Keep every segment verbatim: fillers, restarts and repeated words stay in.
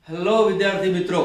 Hello વિદ્યાર્થી મિત્રો,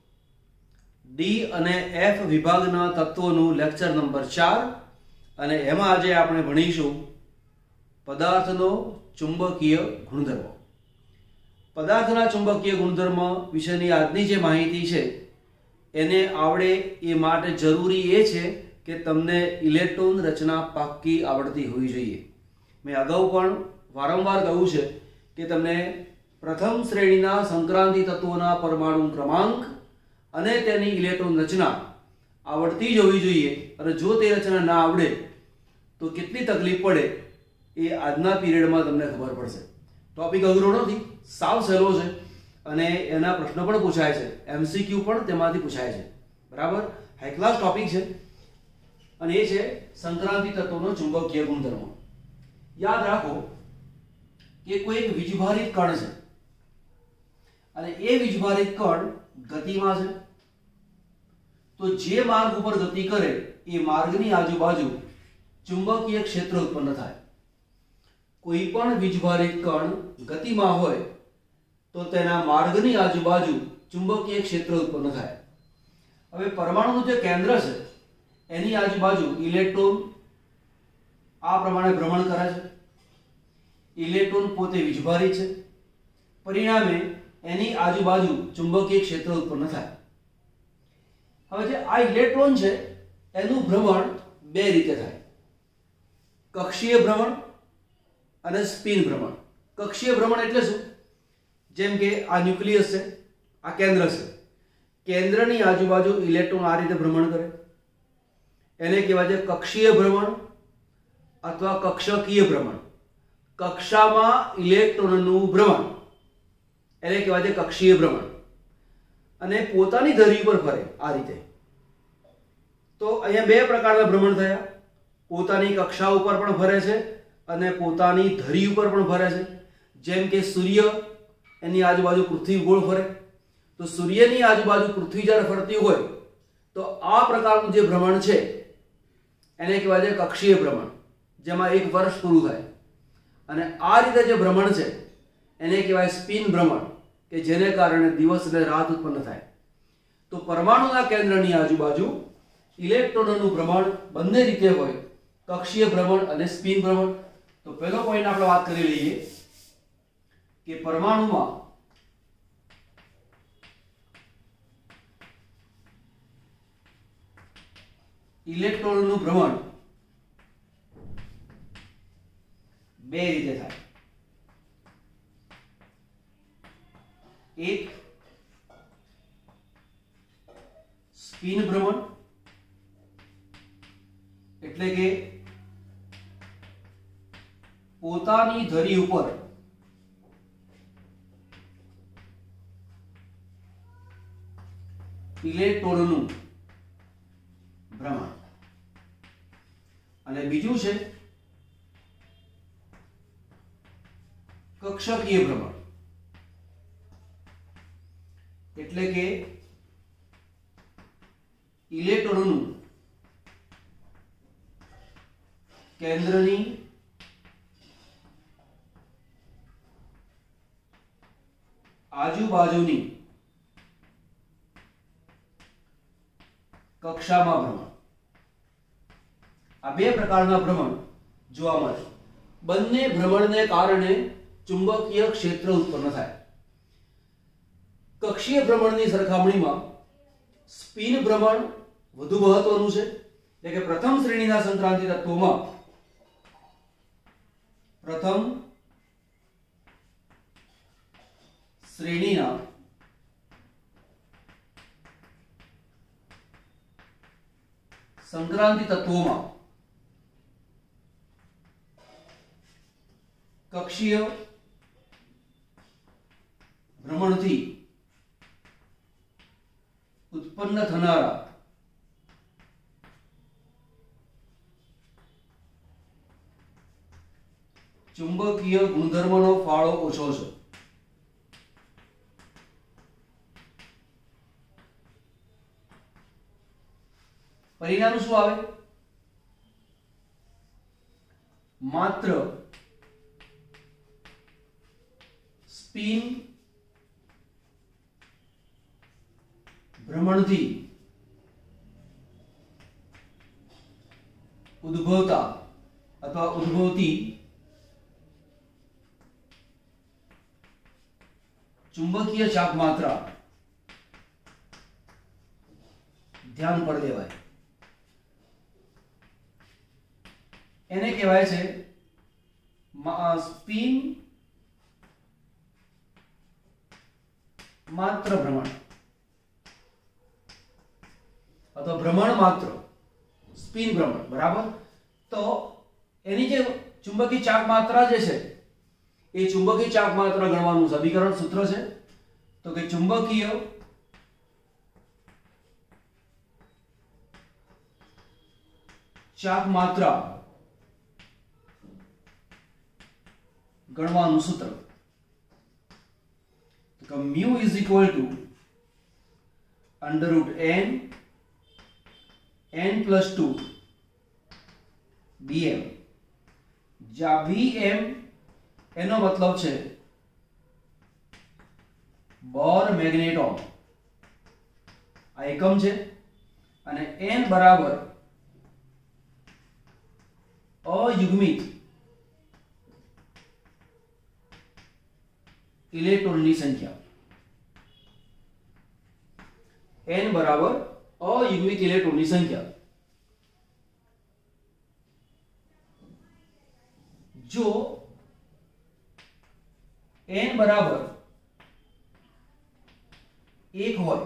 D અને એફ વિભાગના તત્વોનું લેક્ચર નંબર ચાર અને એમાં આજે આપણે ભણીશું પદાર્થનો ચુંબકીય ગુણધર્મ. પદાર્થના ચુંબકીય ગુણધર્મ વિશેની આજની જે માહિતી છે એને આવડે એ માટે જરૂરી એ છે કે તમને ઇલેક્ટ્રોન રચના પાક્કી આવડતી હોવી જોઈએ. મેં અગાઉ પણ વારંવાર કહ્યું છે કે તમને પ્રથમ શ્રેણીના સંક્રાંતિ તત્વોના પરમાણુ ક્રમાંક અને તેની ઇલેક્ટ્રોન રચના આવડતી જ હોવી જોઈએ. અને જો તે રચના ના આવડે તો કેટલી તકલીફ પડે એ આજના પીરિયડમાં તમને ખબર પડશે. ટોપિક અઘરો નથી, સાવ સહેલો છે અને એના પ્રશ્નો પણ પૂછાય છે, એમસીક્યુ પણ તેમાંથી પૂછાય છે. બરાબર, હાઈ ક્લાસ ટોપિક છે અને એ છે સંક્રાંતિ તત્વોનો ચુંબકીય ગુણધર્મ. યાદ રાખો કે કોઈ એક વીજભારિત કણ છે અને એ વીજભારિત કણ ગતિમાં છે, તો જે માર્ગ ઉપર ગતિ કરે એ માર્ગની આજુબાજુ ચુંબકીય ક્ષેત્ર ઉત્પન્ન થાય. કોઈ પણ વીજભારિત કણ ગતિમાં હોય તો તેના માર્ગની આજુબાજુ ચુંબકીય ક્ષેત્ર ઉત્પન્ન થાય. હવે પરમાણુનું જે કેન્દ્ર છે એની આજુબાજુ ઇલેક્ટ્રોન આ પ્રમાણે ભ્રમણ કરે છે. ઇલેક્ટ્રોન પોતે વીજભારિત છે, પરિણામે એની આજુબાજુ ચુંબકીય ક્ષેત્ર ઉત્પન્ન થાય. હવે જે આ ઇલેક્ટ્રોન છે એનું ભ્રમણ બે રીતે થાય, કક્ષીય ભ્રમણ અને સ્પિન ભ્રમણ. કક્ષીય ભ્રમણ એટલે શું? જેમ કે આ ન્યુક્લિયસ છે, આ કેન્દ્ર છે, કેન્દ્રની આજુબાજુ ઇલેક્ટ્રોન આ રીતે ભ્રમણ કરે, એને કહેવાય છે કક્ષીય ભ્રમણ અથવા કક્ષકીય ભ્રમણ. કક્ષામાં ઇલેક્ટ્રોનનું ભ્રમણ એને કહેવાય છે કક્ષીય ભ્રમણ. અને પોતાની ધરી ઉપર ફરે આ રીતે. તો અહીંયા બે પ્રકારના ભ્રમણ થયા, પોતાની કક્ષા ઉપર પણ ફરે છે અને પોતાની ધરી ઉપર પણ ફરે છે. જેમ કે સૂર્ય એની આજુબાજુ પૃથ્વી ગોળ ફરે, તો સૂર્યની આજુબાજુ પૃથ્વી જ્યારે ફરતી હોય તો આ પ્રકારનું જે ભ્રમણ છે એને કહેવાય છે કક્ષીય ભ્રમણ, જેમાં એક વર્ષ પૂરું થાય. અને આ રીતે જે ભ્રમણ છે એને કહેવાય સ્પિન ભ્રમણ, કે જેને કારણે દિવસ અને રાત ઉત્પન્ન થાય. તો પરમાણુના કેન્દ્રની આજુબાજુ ઇલેક્ટ્રોનોનું ભ્રમણ બંને રીતે હોય, કક્ષીય ભ્રમણ અને સ્પિન ભ્રમણ. તો પહેલો પોઈન્ટ આપણે વાત કરી લઈએ કે પરમાણુમાં ઇલેક્ટ્રોનનું ભ્રમણ બે રીતે થાય. એક સ્પિન ભ્રમણ, એટલે કે પોતાની ધરી ઉપર ઇલેક્ટ્રોનનું ભ્રમણ. અને બીજું છે કક્ષકીય ભ્રમણ, એટલે કે ઇલેક્ટ્રોનનું કેન્દ્રની આજુબાજુની કક્ષામાં ભ્રમણ. આ બે પ્રકારના ભ્રમણ જોવા મળે. બંને ભ્રમણને કારણે ચુંબકીય ક્ષેત્ર ઉત્પન્ન થાય. કક્ષીય ભ્રમણની સરખામણીમાં સ્પિન ભ્રમણ વધુ મહત્વનું છે. એટલે કે પ્રથમ શ્રેણીના સંક્રાંતિ તત્વોમાં પ્રથમ શ્રેણીના સંક્રાંતિ તત્વોમાં કક્ષીય ભ્રમણથી ઉત્પન્ન થનારા ચુંબકીય ગુણધર્મનો ફાળો ઓછો છે. પરિણામ શું આવે? માત્ર સ્પિન ભ્રમણથી ઉદ્ભવતા અથવા ઉદ્ભવતી ચુંબકીય ચાપ માત્રા ધ્યાન પર લેવાય. એને કહેવાય છે સ્પિન માત્ર ભ્રમણ અથવા ભ્રમણ માત્ર સ્પિન ભ્રમણ. બરાબર. તો એની જે ચુંબકીય ચાપ માત્રા જે છે એ ચુંબકીય ચાપ માત્રા ગણવાનું સમીકરણ સૂત્ર છે તો કે ચુંબકીય ચાપ માત્રા ગણવાનું સૂત્ર તો કે mu is equal to under root n n plus two bm, જ્યાં bm એનો મતલબ છે બોર મેગ્નેટોન, આ એકમ છે, અને n બરાબર અયુગ્મિત ઇલેક્ટ્રોનની સંખ્યા. n બરાબર અયુગ્મિત ઇલેક્ટ્રોનની સંખ્યા. જો n બરાબર એક હોય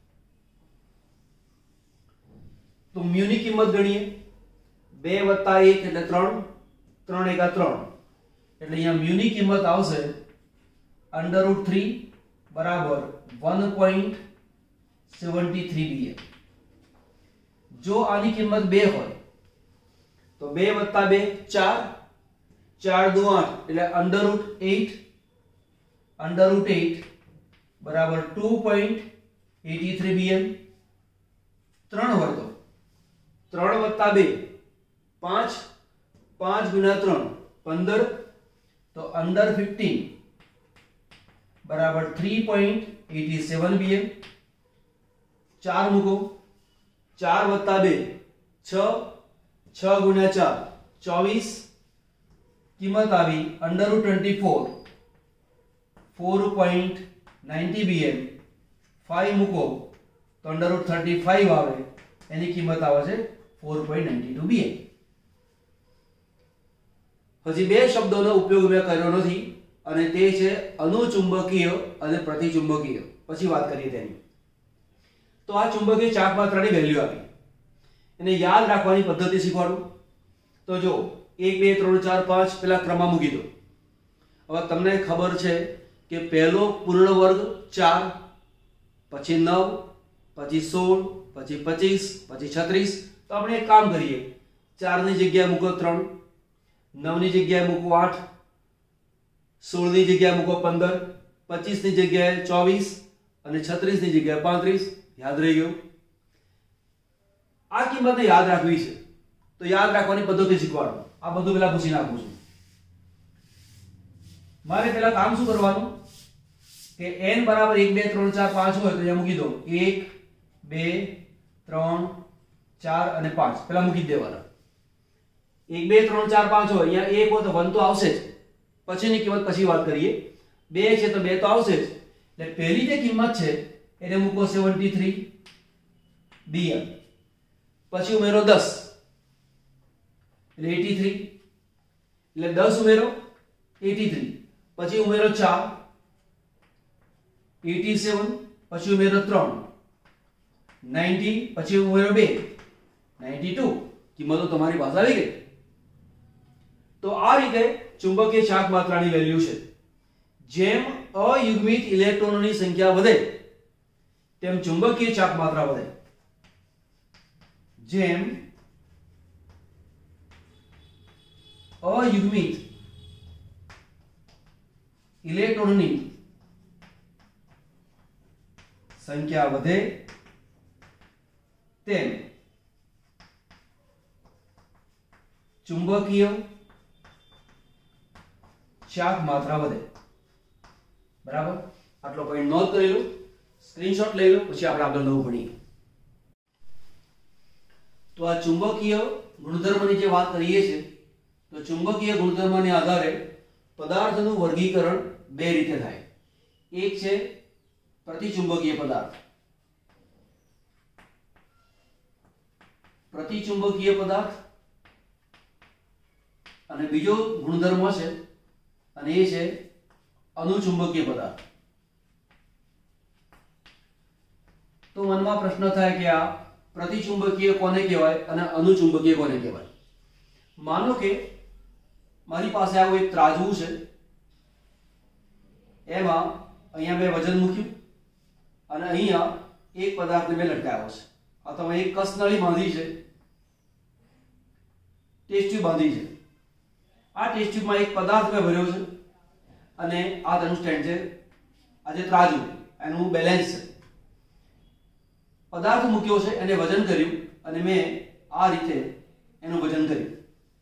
તો મ્યુ ની કિંમત ગણીએ. બે વત્તા એક એટલે ત્રણ, ત્રણ એકા ત્રણ એટલે અહીંયા મ્યુ ની કિંમત આવશે અંડર રૂટ થ્રી બરાબર one point seventy three BM. જો આની કિંમત બે હોય તો બે વત્તા બે ચાર, ચાર દુ આઠ એટલે under root eight, under root eight બરાબર two point eighty three BM. ત્રણ હોય તો ત્રણ વત્તા બે પાંચ, પાંચ ગુણ્યા ત્રણ પંદર તો અંડર ફિફ્ટીન બરાબર three point eighty seven BM. ચાર મૂકો, ચાર વત્તા બે છ, છ ગુણ્યા ચાર ચોવીસ, કિંમત આવી under root twenty four four point ninety BM. Five મૂકો તો અંડર રૂટ થર્ટી ફાઈવ આવે, એની કિંમત આવે છે four point ninety two BM. હજી બે શબ્દોનો ઉપયોગ મેં કર્યો નથી અને તે છે અનુચુંબકીય અને પ્રતિચુંબકીય. પછી વાત કરીએ તેની. તો આ ચુંબકીય ચાપ માત્રાની વેલ્યુ આપી, એને યાદ રાખવાની પદ્ધતિ શીખવાડું. તો જો એક બે ત્રણ ચાર પાંચ પેલા ક્રમમાં મૂકી દો. હવે તમને ખબર છે કે પહેલો પૂર્ણ વર્ગ ચાર, પછી નવ, પછી સોળ, પછી પચીસ, પછી છત્રીસ. તો આપણે એક કામ કરીએ, ચાર ની જગ્યાએ મૂકો ત્રણ, નવ ની જગ્યાએ મૂકો આઠ, સોળ ની જગ્યાએ મૂકો પંદર, પચીસ ની જગ્યાએ ચોવીસ અને છત્રીસ ની જગ્યાએ પાંત્રીસ. યાદ રહી ગયું? આ કિંમતને યાદ રાખવી છે તો યાદ રાખવાની પદ્ધતિ શીખવાડો. આ બધું પેલા પૂછી નાખું છું. મારે પેલા કામ શું કરવાનું કે n બરાબર એક બે ત્રણ ચાર પાંચ હોય તો અહીંયા મૂકી દો. એક બે ત્રણ ચાર અને પાંચ પેલા મૂકી દેવાના. એક બે ત્રણ ચાર પાંચ હોય, અહીંયા એક હોય તો वन તો આવશે જ. પછીની કિંમત પછી વાત કરીએ. બે છે તો બે તો આવશે જ. એટલે પહેલી જે કિંમત છે એને મૂકો સેવન્ટી થ્રી બીએમ. પછી ઉમેરો દસ એટલે એટી થ્રી, એટલે દસ ઉમેરો એટી થ્રી, પછી ઉમેરો ચાર એટી સેવન, પછી ઉમેરો ત્રણ નાઇન્ટી, પછી ઉમેરો બે નાઇન્ટી ટુ. કિંમતો તમારી પાસે આવી ગઈ. તો આ રીતે ચુંબકીય ચાપ માત્રાની વેલ્યુ છે. જેમ અયુગ્મિત ઇલેક્ટ્રોનોની સંખ્યા વધે તેમ ચુંબકીય ચાપ માત્રા વધે. જેમ અયુગ્મિત ઇલેક્ટ્રોનની સંખ્યા વધે તેમ ચુંબકીય ચાપ માત્રા વધે. બરાબર? આટલો પોઈન્ટ નોંધ કરી લો, સ્ક્રીનશોટ લઈ લો, પછી આપણે આગળ નવું ભણીએ. તો આ ચુંબકીય ગુણધર્મની જે વાત કરીએ છીએ તો ચુંબકીય ગુણધર્મને આધારે પદાર્થનું વર્ગીકરણ બે રીતે થાય. એક છે પ્રતિચુંબકીય પદાર્થ, પ્રતિચુંબકીય પદાર્થ, અને બીજો ગુણધર્મ છે અને એ છે અનુચુંબકીય પદાર્થ. તો મનમાં પ્રશ્ન થાય કે આ પ્રતિચુંબકીય કોને કહેવાય અને અનુચુંબકીય કોને કહેવાય? માનો કે મારી પાસે આવું એક ત્રાજવું છે, એમાં અહીંયા મેં વજન મૂક્યું અને અહીંયા એક પદાર્થને મેં લટકાવ્યો છે. આ તમે એક કસનળી બાંધી છે, ટેસ્ટ ટ્યુબ બાંધી છે. આ ટેસ્ટ ટ્યુબમાં એક પદાર્થ મેં ભર્યો છે અને આ તેનું સ્ટેન્ડ છે. આ જે ત્રાજવું એનું બેલેન્સ છે. પદાર્થ મૂક્યો છે, એને વજન કર્યું અને મેં આ રીતે એનું વજન કર્યું.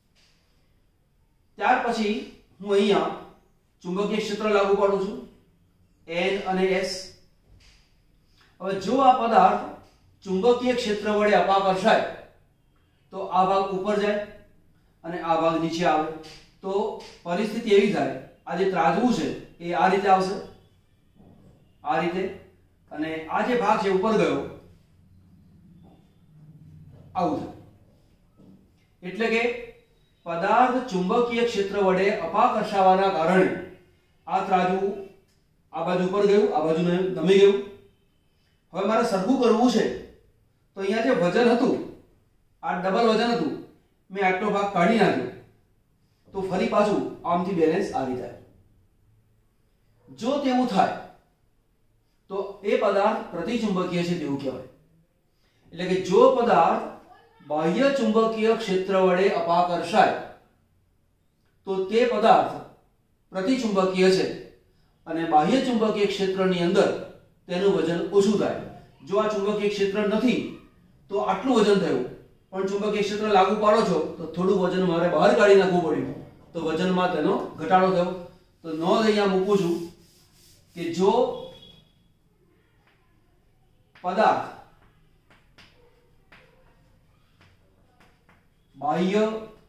ત્યાર પછી હું અહીંયા ચુંબકીય ક્ષેત્ર લાગુ પાડું છું, N અને S. હવે જો આ પદાર્થ ચુંબકીય ક્ષેત્ર વડે અપાકર્ષાય તો આ ભાગ ઉપર જાય અને આ ભાગ નીચે આવે. તો પરિસ્થિતિ એવી થાય, આ જે ત્રાજવું છે એ આ રીતે આવશે, આ રીતે, અને આ જે ભાગ છે ઉપર ગયો આવું થાય. એટલે કે પદાર્થ ચુંબકીય ક્ષેત્ર વડે અપાકર્ષાવાના કારણે આ ત્રાજવું આ બાજુ ઉપર ગયું, આ બાજુ નમી ગયું. હવે મારે સરખું કરવું છે તો અહીંયા જે વજન હતું, આ ડબલ વજન હતું, મેં આટલો ભાગ કાઢી નાખ્યો તો ફરી પાછું આમથી બેલેન્સ આવી જાય. જો તેવું થાય તો એ પદાર્થ પ્રતિચુંબકીય છે તેવું કહેવાય. એટલે કે જો પદાર્થ બાહ્ય ચુંબકીય ક્ષેત્ર વડે અપાકર્ષાય તો તે પદાર્થ પ્રતિચુંબકીય છે અને બાહ્ય ચુંબકીય ક્ષેત્રની અંદર તેનું વજન ઓછું થાય. જો આ ચુંબકીય ક્ષેત્ર નથી તો આટલું વજન થયું, પણ ચુંબકીય ક્ષેત્ર લાગુ પાડો છો તો થોડું વજન મારે બહાર કાઢી નાખવું પડ્યું, તો વજનમાં તેનો ઘટાડો થયો. તો નોંધ અહીંયા મૂકું છું કે જો પદાર્થ બાહ્ય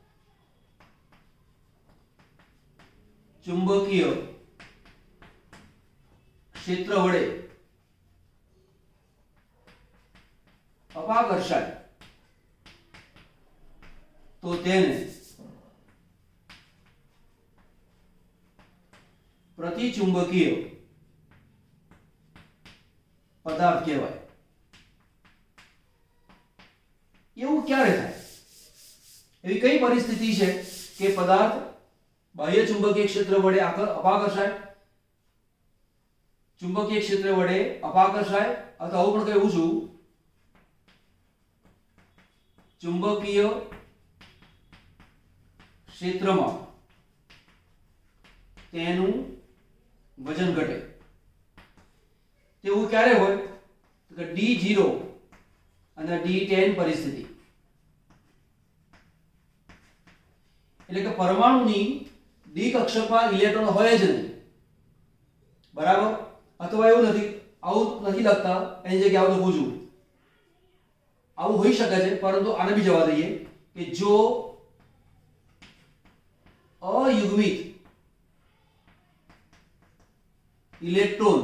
ચુંબકીય ક્ષેત્ર વડે અપાકર્ષાય તો તેને પ્રતિચુંબકીય પદાર્થ કહેવાય. એવું ક્યારે થાય? એવી કઈ પરિસ્થિતિ છે કે પદાર્થ બાહ્ય ચુંબકીય ક્ષેત્ર વડે અપાકર્ષાય, ચુંબકીય ક્ષેત્ર વડે અપાકર્ષાય, અથવા આવું પણ કહું છું ચુંબકીય ક્ષેત્રમાં તેનું વજન ઘટે. તેવું ક્યારે હોય? તો કે ડી ઝીરો અને ડી ટેન પરિસ્થિતિ. એટલે કે પરમાણુની ડી કક્ષકમાં ઇલેક્ટ્રોન હોય જ નહીં, બરાબર? અથવા એવું નથી, આવું નથી લખતા, એની જગ્યાએ આવું લખું છું. આવું હોઈ શકે છે, પરંતુ આને બી જવા દઈએ કે જો અયુગ્મિત ઇલેક્ટ્રોન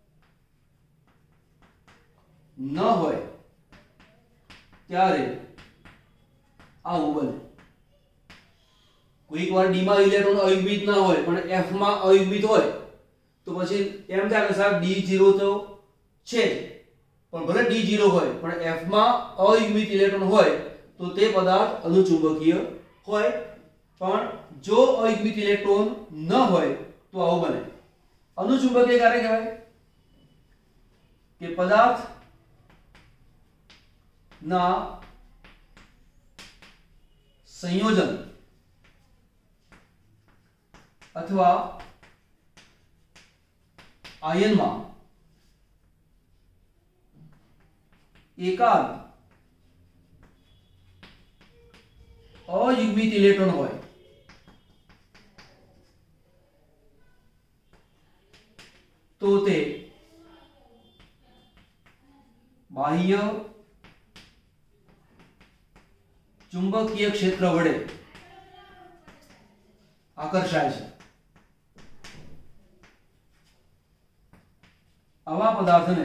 ન હોય ત્યારે આવું બને. કોઈક વાર ડી માં ઇલેક્ટ્રોન અયુગ્મિત ના હોય પણ એફ માં અયુગ્મિત હોય તો પછી એમ થાય કે સાહેબ ડી ઝીરો તો છે, પણ ભલે ડી ઝીરો હોય પણ એફ માં અયુગ્મિત ઇલેક્ટ્રોન હોય તો તે પદાર્થ અનુચુંબકીય હોય. પણ જો અયુગ્મિત ઇલેક્ટ્રોન ન હોય તો આવું બને. અનુચુંબકીય ક્યારે કહેવાય? કે પદાર્થ ના સંયોજન અથવા આયનમાં એકાદ અયુગ્મિત ઇલેક્ટ્રોન હોય તો તે બાહ્ય ચુંબકીય ક્ષેત્ર વડે આકર્ષાય છે આવા પદાર્થને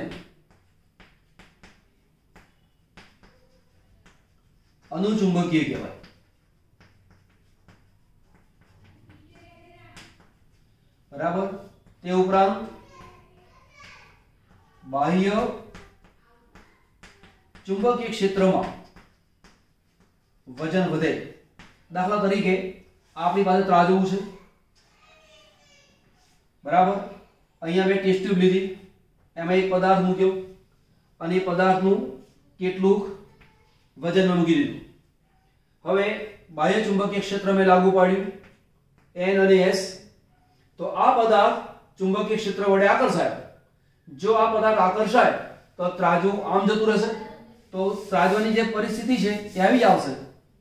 અનુચુંબકીય કહેવાય। બરાબર। તે ઉપરાંત બાહ્ય ચુંબકીય ક્ષેત્રમાં વજન વધે। દાખલા તરીકે આપણી પાસે ત્રાજવું છે, બરાબર। અહીંયા મેં ટેસ્ટ ટ્યુબ લીધી, એમાં એક પદાર્થ મૂક્યો અને એ પદાર્થનું કેટલુંક વજન મૂકી દીધું। હવે બાહ્ય ચુંબકીય ક્ષેત્ર મેં લાગુ પાડ્યું N અને S, તો આ પદાર્થ ચુંબકીય ક્ષેત્ર વડે આકર્ષાય। જો આ પદાર્થ આકર્ષાય તો ત્રાજવું આમ જતું રહેશે, તો ત્રાજવાની જે પરિસ્થિતિ છે એ આવી આવશે,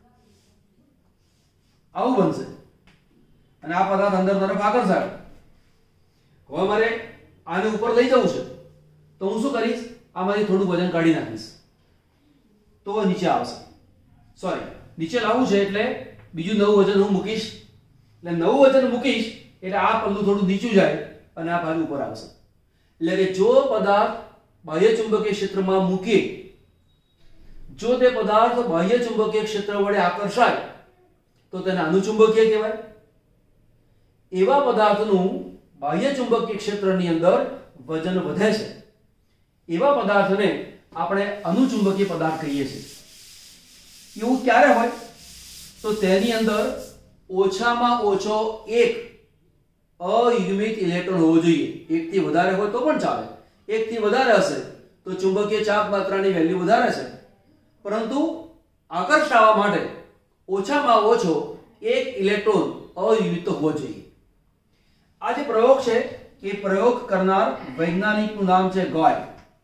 આવું બનશે અને આ પદાર્થ અંદર તરફ આકર્ષાય। હવે મારે આને ઉપર લઈ જવું છે તો હું શું કરીશ, આમાંથી થોડું વજન કાઢી નાખીશ તો નીચે આવશે। સોરી, નીચે લાવવું છે એટલે બીજું નવું વજન હું મૂકીશ, એટલે નવું વજન મૂકીશ એટલે આ પલ્લું થોડું નીચું જાય અને આ પાછું ઉપર આવશે। એટલે કે જો પદાર્થ બાહ્ય ચુંબકીય ક્ષેત્રમાં મૂકીએ, જો તે પદાર્થ બાહ્ય ચુંબકીય ક્ષેત્ર વડે આકર્ષાય તો તેને અનુચુંબકીય કહેવાય। એવા પદાર્થનું બાહ્ય ચુંબકીય ક્ષેત્રની અંદર વજન વધે છે, એવા પદાર્થને આપણે અનુચુંબકીય પદાર્થ કહીએ છીએ। એવું ક્યારે હોય, તો તેની અંદર ઓછામાં ઓછો એક અયુગ્મિત ઇલેક્ટ્રોન હોવો જોઈએ। એક થી વધારે હોય તો પણ ચાલે, એક થી વધારે હશે તો ચુંબકીય ચાપ માત્રાની વેલ્યુ વધારે છે, પરંતુ આકર્ષાવા માટે ઓછામાં ઓછો એક ઇલેક્ટ્રોન અયુગ્મિત હોવો જોઈએ। આ જે પ્રયોગ છે એ પ્રયોગ કરનાર વૈજ્ઞાનિકનું નામ છે ગોય।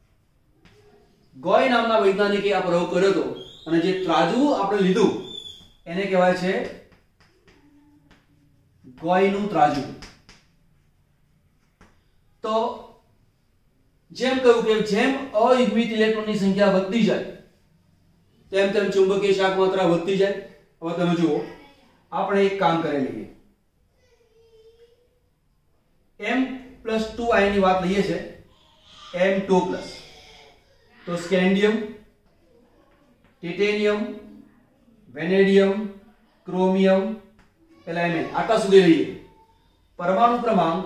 ગોય નામના વૈજ્ઞાનિકે આ પ્રયોગ કર્યો હતો અને જે ત્રાજવું આપણે લીધું એને કહેવાય છે ગોયનું ત્રાજવું। તો જેમ કહ્યું કે જેમ અયુગ્મિત ઇલેક્ટ્રોનની સંખ્યા વધતી જાય તેમ તેમ ચુંબકીય શાક માત્રા વધતી જાય। હવે તમે જુઓ, આપણે એક કામ કરી લઈએ, M પ્લસ ટુ આયન ની વાત લઈએ છે, M ટુ પ્લસ, તો સ્કેન્ડિયમ, ટાઇટેનિયમ, વેનેડિયમ, ક્રોમિયમ, પેલાઇમેન, આટલા સુધી લઈએ। પરમાણુ ક્રમાંક,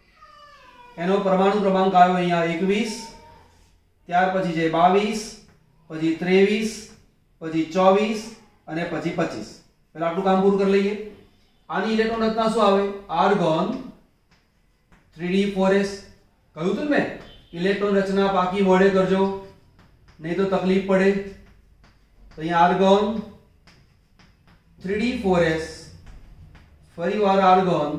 એનો પરમાણુ ક્રમાંક આવ્યો અહીંયા એકવીસ, ત્યાર પછી છે બાવીસ, પછી ત્રેવીસ, પછી ચોવીસ અને પછી પચીસ। પહેલા આટલું કામ પૂરું કરી લઈએ। આની ઇલેક્ટ્રોન રચના શું આવે, argon three D four S. કહ્યું હતું મેં ઇલેક્ટ્રોન રચના પાકી મોડે કરજો નહીં તો તકલીફ પડે। તો અહીંયા argon three D four S, ફરીવાર argon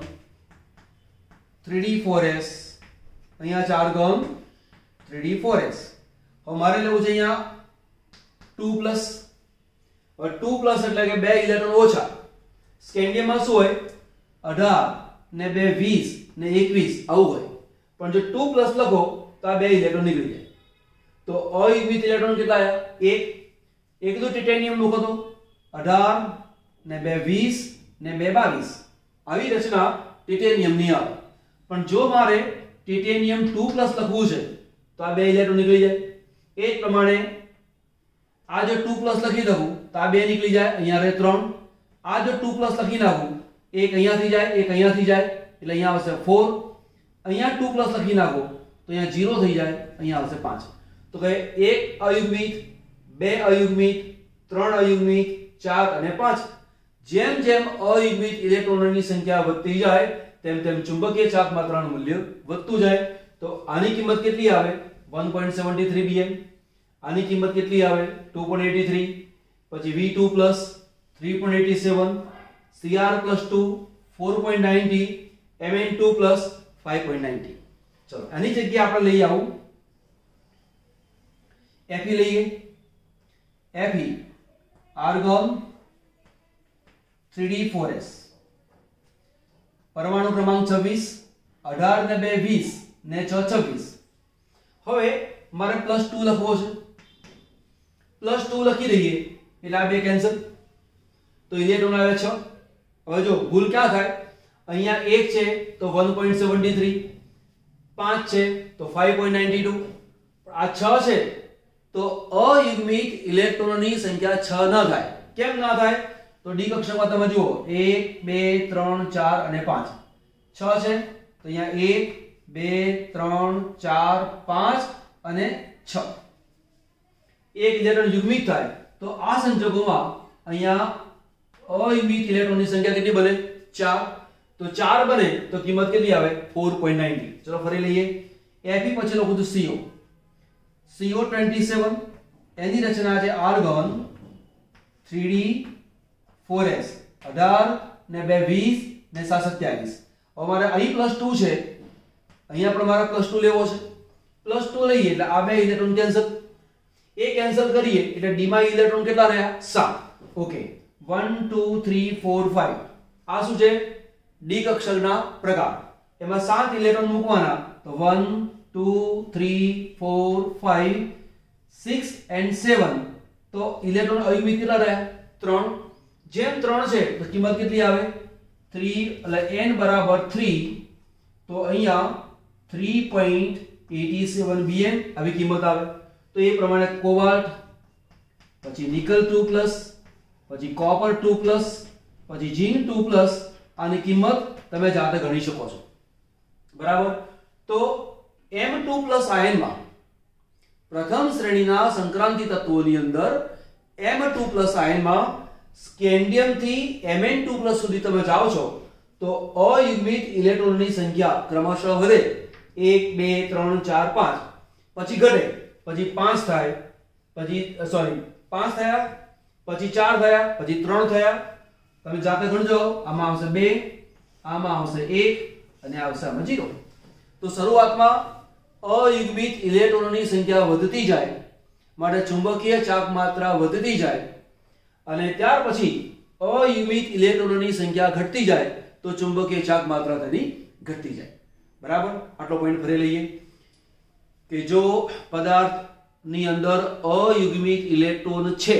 three D four S, અહીંયા છે argon three D four S. હવે મારે લેવું છે અહીંયા ટુ પ્લસ। હવે ટુ પ્લસ એટલે કે બે ઇલેક્ટ્રોન ઓછા। સ્કેન્ડિયમમાં શું હોય, અઢાર ને બે વીસ ને એકવીસ આવું હોય, પણ જો ટુ પ્લસ લખો તો આ બે ઇલેક્ટ્રોન નીકળી જાય। તો અયુગ્મિત ઇલેક્ટ્રોન કેટલા આવ્યા, એક। એક તો ટાઇટેનિયમ મૂકો તો અઢાર ને બે વીસ ને બે બાવીસ, આવી રચના ટાઇટેનિયમની આવે। પણ જો મારે ટાઇટેનિયમ ટુ પ્લસ લખવું છે તો આ બે ઇલેક્ટ્રોન નીકળી જાય। એ જ પ્રમાણે આ જો ટુ પ્લસ લખી દઉં તો આ બે નીકળી જાય, અહીંયા રહે ત્રણ। આ જો ટુ પ્લસ લખી નાખું, એક અહીંયાથી જાય, એક અહીંયાથી જાય, એટલે અહીંયા આવશે ચાર। અહીંયા ટુ પ્લસ લખી નાખો તો અહીંયા ઝીરો થઈ જાય, અહીંયા આવશે પાંચ। તો કે એક અયુગ્મિત, બે અયુગ્મિત, ત્રણ અયુગ્મિત, ચાર અને પાંચ। જેમ જેમ અયુગ્મિત ઇલેક્ટ્રોનોની સંખ્યા વધતી જાય તેમ તેમ ચુંબકીય ચાપ માત્રાનું મૂલ્ય વધતું જાય। તો આની કિંમત કેટલી આવે, one point seven three BM. આની કિંમત કેટલી આવે, ટુ પોઈન્ટ એટ થ્રી। પછી V two plus three point eight seven, CR plus two four point ninety, M N two plus five point ninety. ચલો આની જગ્યાએ આપણે લઈ આવું Fe લઈએ। Fe argon three D four S, પરમાણુ ક્રમાંક છવ્વીસ, અઢાર ને બે વીસ ને છ છવ્વીસ। હવે મારે પ્લસ ટુ લખવો છે, પ્લસ ટુ લખી દઈએ એટલે આ બે કેન્સલ, તો ઇલેક્ટ્રોન આવે છ. હવે જો ભૂલ ક્યાં થાય, અહીંયા એક છે તો one point seven three, પાંચ છે તો five point nine two, આ છ છે તો અયુગ્મિત ઇલેક્ટ્રોનની સંખ્યા છ ન થાય. કેમ ના થાય? તો ડી કક્ષકમાં તમે જુઓ એક બે ત્રણ ચાર અને પાંચ, છ છે તો અહીંયા એક બે ત્રણ ચાર પાંચ અને છ. એક ઇલેક્ટ્રોન યુગ્મિત થાય તો આ સંજોગોમાં અહીંયા અયુગ્મિત ઇલેક્ટ્રોનની સંખ્યા કેટલી બને? ચાર. તો ચાર બને તો કિંમત કેટલી આવે? four point nine zero. ચલો ફરી લઈએ. Fe પછી લખું તો Co, C O twenty-seven, એની રચના છે argon three D four S, અઢાર ને બે વીસ ને સાત સત્યાવીસ. હવે મારે અહીં પ્લસ ટુ છે, અહીંયા પણ મારે પ્લસ ટુ લેવો છે. પ્લસ ટુ લઈએ એટલે આ બે ઇલેક્ટ્રોન કેન્સલ, એ કેન્સલ કરીએ એટલે ડી માં ઇલેક્ટ્રોન કેટલા રહ્યા? સાત. Okay, one two three four five. આ શું છે? ડી કક્ષકના પ્રકાર. એમાં સાત ઇલેક્ટ્રોન મૂકવાના તો one two three four five six and seven. તો ઇલેક્ટ્રોન અયુગ્મિત કેટલા રહ્યા? ત્રણ. જેમ ત્રણ છે તો કિંમત કેટલી આવે? three એટલે n બરાબર three, તો અહીંયા three point eight seven B M આવી કિંમત આવે. તો એ પ્રમાણે કોબાલ્ટ, પછી નિકલ two plus, પછી કોપર two plus, પછી ઝિંક two plus, આની કિંમત તમે જાતે ગણી શકો છો. બરાબર. તો M two plus આયનમાં પ્રથમ શ્રેણીના સંક્રાંતિ તત્વોની અંદર M two plus આયનમાં સ્કેન્ડિયમ થી M N two plus સુધી તમે જાઓ છો તો અયુગ્મિત ઇલેક્ટ્રોનની સંખ્યા ક્રમશઃ વધે. એક બે ત્રણ ચાર પાંચ, પછી ઘટે, પછી પાંચ થાય, પછી સોરી પાંચ થયા, પછી ચાર થયા, પછી ત્રણ થયા. તમે જાતે ગણજો. આમાં આવશે બે, આમાં આવશે એક અને આવશે આમાં zero. તો શરૂઆતમાં અયુગ્મિત ઇલેક્ટ્રોનની સંખ્યા વધતી જાય માટે ચુંબકીય ચાપ માત્રા વધતી જાય, અને ત્યાર પછી અયુગ્મિત ઇલેક્ટ્રોનની સંખ્યા ઘટતી જાય તો ચુંબકીય ચાપ માત્રા તેની ઘટતી જાય. બરાબર. આટલો પોઈન્ટ ફરી લઈએ કે જો પદાર્થની અંદર અયુગ્મિત ઇલેક્ટ્રોન છે,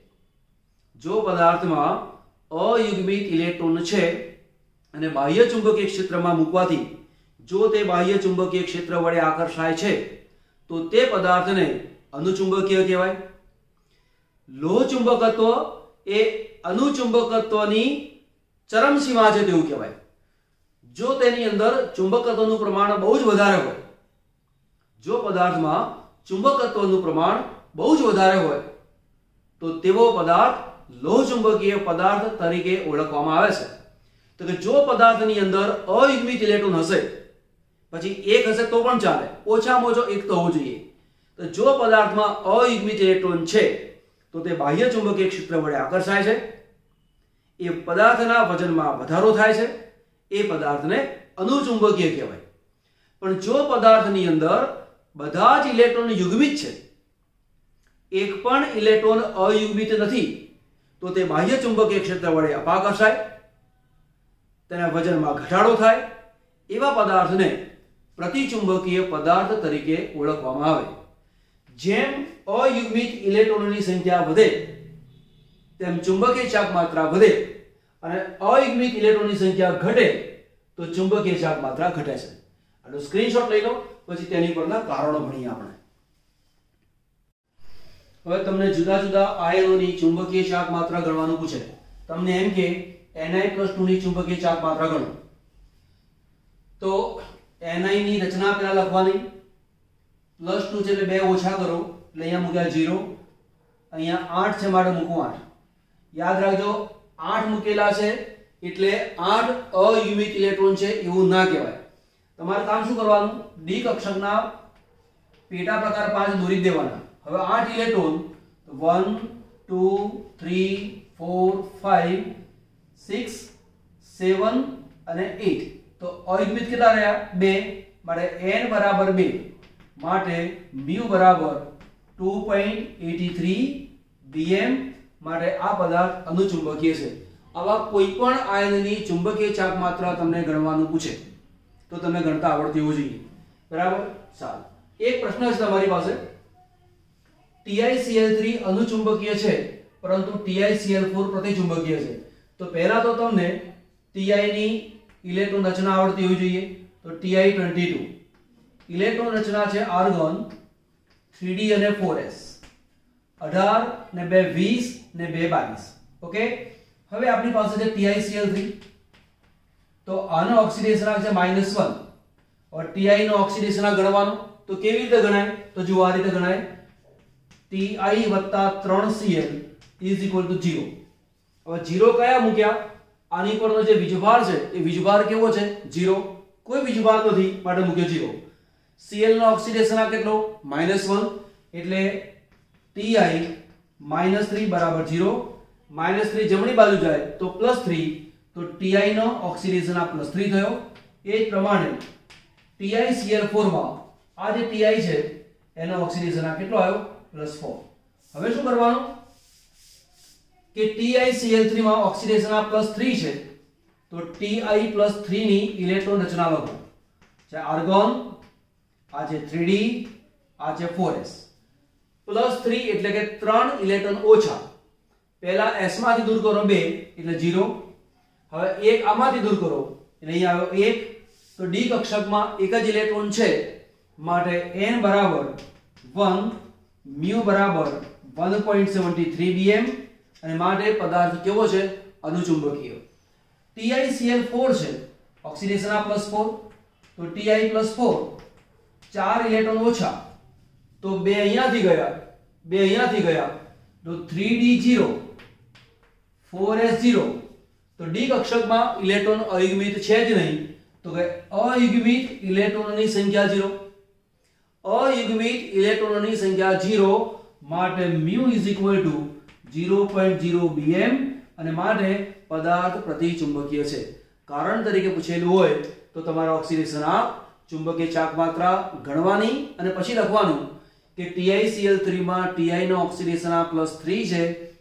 જો પદાર્થમાં અયુગ્મિત ઇલેક્ટ્રોન છે અને બાહ્ય ચુંબકીય ક્ષેત્રમાં મૂકવાથી જો તે બાહ્ય ચુંબકીય ક્ષેત્ર વડે આકર્ષાય છે તો તે પદાર્થને અનુચુંબકીય કહેવાય. લોહ ચુંબકત્વ એ અનુચુંબકત્વની ચરમસીમા છે તેવું કહેવાય. જો તેની અંદર ચુંબકત્વનું પ્રમાણ બહુ જ વધારે હોય, જો પદાર્થમાં ચુંબકત્વનું પ્રમાણ બહુ જ વધારે હોય તો તેવો પદાર્થ લોહ ચુંબકીય પદાર્થ તરીકે ઓળખવામાં આવે છે. તો કે જો પદાર્થની અંદર અયુગ્મિત ઇલેક્ટ્રોન હશે, પછી એક હશે તો પણ ચાલે, ઓછામાં ઓછો એક તો હોવો જોઈએ. તો જો પદાર્થમાં અયુગ્મિત ઇલેક્ટ્રોન છે તો તે બાહ્ય ચુંબકીય ક્ષેત્ર વડે આકર્ષાય છે, એ પદાર્થના વજનમાં વધારો થાય છે, એ પદાર્થને અનુચુંબકીય કહેવાય. પણ જો પદાર્થની અંદર બધા જ ઇલેક્ટ્રોન યુગ્મિત છે, એક પણ ઇલેક્ટ્રોન અયુગ્મિત નથી, તો તે બાહ્ય ચુંબકીય ક્ષેત્ર વડે અપાકર્ષાય, તેના વજનમાં ઘટાડો થાય, એવા પદાર્થને પ્રતિચુંબકીય પદાર્થ તરીકે ઓળખવામાં આવે. જેમ અયુગ્મિત ઇલેક્ટ્રોનની સંખ્યા વધે તેમ ચુંબકીય ચાપ માત્રા વધે, અને અયુગ્મિત ઇલેક્ટ્રોનની સંખ્યા ઘટે તો ચુંબકીય ચાપ માત્રા ઘટે છે. આનો સ્ક્રીનશોટ લઈ લો, પછી તેની પરના કારણો ભણીએ આપણે. હવે તમને જુદા જુદા આયનોની ચુંબકીય ચાપ માત્રા ગણવાનું પૂછે. તમને એમ કે Ni plus two ની ચુંબકીય ચાપ માત્રા ગણો, તો Ni ની રચના પહેલા લખવાની. પ્લસ ટુ છે એટલે બે ઓછા કરો એટલે અહીંયા મૂક્યા zero, અહીંયા આઠ છે માટે મૂકો આઠ. યાદ રાખજો, આઠ મૂકેલા છે એટલે આઠ અયુગ્મિત ઇલેક્ટ્રોન છે એવું ના કહેવાય. તમારે કામ શું કરવાનું? ડી કક્ષકના પેટા પ્રકાર પાંચ દોરી દેવાના. હવે આઠ electron one two three four five six seven અને eight. તો અયુગ્મિત કેટલા રહ્યા? બે. માટે n બરાબર બે, માટે mu બરાબર two point eight three B M. માટે આ પદાર્થ અનુચુંબકીય છે. આવા કોઈ પણ આયનની ચુંબકીય ચાપ માત્રા તમને ગણવાનું પૂછે તો તમને ગણતા આવડતી હોવી જોઈએ. બરાબર. સારું, એક પ્રશ્ન છે તમારી પાસે. T i C l three અનુચુંબકીય છે પરંતુ Ti C l four પ્રતિચુંબકીય છે। તો પહેલા તો તમને Ti ની ઇલેક્ટ્રોન રચના આવડતી હોવી જોઈએ। તો Ti twenty-two ઇલેક્ટ્રોન રચના છે આર્ગોન three d અને four s અઢાર ને બે વીસ ને બે બાવીસ। ઓકે, હવે આપણી પાસે છે Ti C l three, તો આનો ઓક્સિડેશન છે માઈનસ वन और Ti નો ઓક્સિડેશન ગણવાનો તો કેવી રીતે ગણાય? તો જો આ રીતે ગણાય Ti વત્તા ત્રણ Cl is equal to zero. હવે ઝીરો કયા મૂક્યા? આની પરનો જે વીજભાર છે એ વીજભાર કેવો છે? ઝીરો, કોઈ વીજભાર નથી માટે મૂક્યો ઝીરો। Cl નો ઓક્સિડેશન કેટલો? માઈનસ वन, એટલે Ti માઈનસ થ્રી બરાબર ઝીરો। માઈનસ થ્રી જમણી બાજુ જાય તો પ્લસ થ્રી, તો Ti નો ઓક્સિડેશન આ પ્લસ થ્રી થયો। એ જ પ્રમાણે Ti C l four માં આ જે Ti છે એનો ઓક્સિડેશન આ કેટલો આવ્યો? Plus four. હવે શું કરવાનું કે Ti C l three માં ઓક્સિડેશન આ પ્લસ થ્રી છે, તો Ti પ્લસ થ્રી ની ઇલેક્ટ્રોન રચના લખો। છે આર્ગોન, આ છે थ्री डी, આ છે फोर s। પ્લસ થ્રી એટલે કે ત્રણ ઇલેક્ટ્રોન ઓછા। પહેલા s માંથી દૂર કરો બે એટલે ઝીરો, હવે એક આમાંથી દૂર કરો એટલે અહીં આવ્યો એક, તો ડી કક્ષકમાં એક જ ઇલેક્ટ્રોન છે માટે n બરાબર वन, म्यू बराबर one point seven three BM અને માટે પદાર્થ કેવો છે? અનુચુંબકીય। Ti C l four છે, ઓક્સિડેશન આ પ્લસ फोर, તો Ti પ્લસ फोर, ચાર ઇલેક્ટ્રોન ઓછા, તો બે અહીંયાથી ગયા, બે અહીંયાથી ગયા, તો three D zero, four s zero, તો ડી કક્ષકમાં ઇલેક્ટ્રોન અયુગ્મિત છે જ નહીં, તો કે અયુગ્મિત ઇલેક્ટ્રોનની સંખ્યા ઝીરો। અયુગ્મિત ઇલેક્ટ્રોનની સંખ્યા ઝીરો માટે mu is equal to zero point zero BM અને માટે પદાર્થ પ્રતિચુંબકીય છે। કારણ તરીકે પૂછેલું હોય તો તમારે ઓક્સિડેશન આ ચુંબકીય ચાક માત્રા ગણવાની અને પછી લખવાનું કે Ti C l three માં Ti નો ઓક્સિડેશન આ પ્લસ થ્રી છે,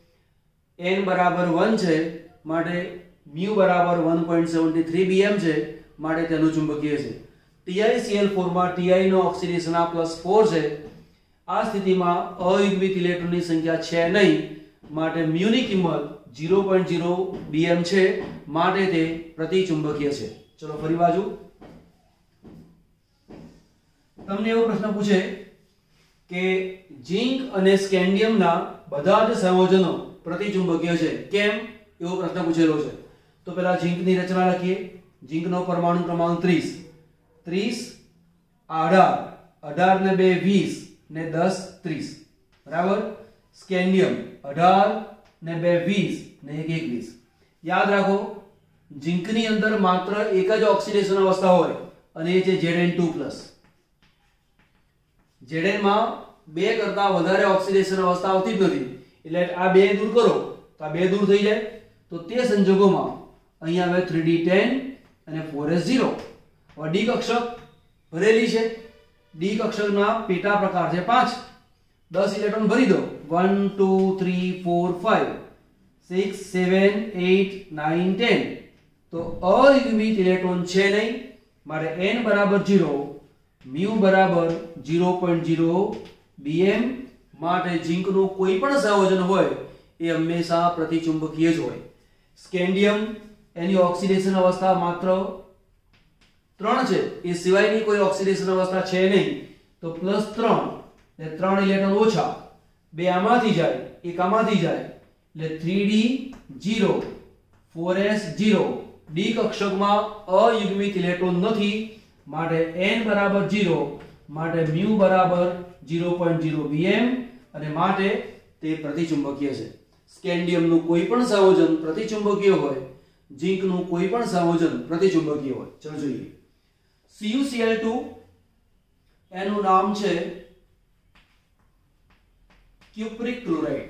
n બરાબર वन છે માટે म्यू બરાબર one point seven three BM છે માટે તે અનુચુંબકીય છે। Ti C l four માં Ti નો ઓક્સિડેશન આ પ્લસ फोर છે। આ સ્થિતિમાં અયુગ્મિત ઇલેક્ટ્રોનની સંખ્યા છે નહીં માટે म्यू ની કિંમત ઝીરો પોઈન્ટ ઝીરો બીએમ છે માટે તે પ્રતિચુંબકીય છે। ચલો ફરી બાજુ તમને એવો પ્રશ્ન પૂછે કે ઝિંક અને સ્કેન્ડિયમના બધા જ સંયોજનો પ્રતિચુંબકીય છે, કેમ? એવો પ્રશ્ન પૂછેલો છે। તો પહેલા ઝિંકની રચના લખીએ। ઝિંકનો પરમાણુ ક્રમાંક ત્રીસ, ત્રીસ અઢાર, અઢાર ને બે વીસ ને દસ ત્રીસ, બરાબર। સ્કેન્ડિયમ અઢાર ને બે વીસ ને એક એકવીસ। યાદ રાખો ઝિંકની અંદર માત્ર એક જ ઓક્સિડેશન અવસ્થા હોય અને એ છે Zn टू પ્લસ। Zn માં બે કરતા વધારે ઓક્સિડેશન અવસ્થા આવતી જ નથી, એટલે આ બે દૂર કરો તો આ બે દૂર થઈ જાય, તો તે સંજોગોમાં અહીંયા આવે थ्री डी टेन અને फोर s ઝીરો। હવે ડી કક્ષક ભરેલી છે, ડી કક્ષકના પેટા પ્રકાર છે પાંચ, દસ ઇલેક્ટ્રોન ભરી દો, one two three four five six seven eight nine ten, तो અયુગ્મિત ઇલેક્ટ્રોન છે નહીં માટે n બરાબર ઝીરો, म्यू બરાબર ઝીરો પોઈન્ટ ઝીરો બીએમ માટે ઝિંકનું કોઈ પણ સંયોજન હોય એ હંમેશા પ્રતિચુંબકીય જ હોય। સ્કેન્ડિયમ એની ઓક્સિડેશન અવસ્થા માત્ર ત્રણ છે, એ સિવાયની કોઈ ઓક્સિડેશન અવસ્થા છે નહીં, તો પ્લસ ત્રણ એટલે ત્રણ ઇલેક્ટ્રોન ઓછા, બે આમાંથી જાય એક આમાંથી જાય એટલે three D zero, four s zero. D કક્ષકમાં અયુગ્મિત ઇલેક્ટ્રોન નથી માટે n બરાબર ઝીરો માટે म्यू બરાબર ઝીરો પોઈન્ટ ઝીરો બીએમ અને માટે તે પ્રતિચુંબકીય છે। સ્કેન્ડિયમનું કોઈ પણ સંયોજન પ્રતિચુંબકીય હોય, ઝિંકનું કોઈ પણ સંયોજન પ્રતિચુંબકીય હોય। ચલો જોઈએ C u C l two એનું નામ છે ક્યુપ્રિક ક્લોરાઇડ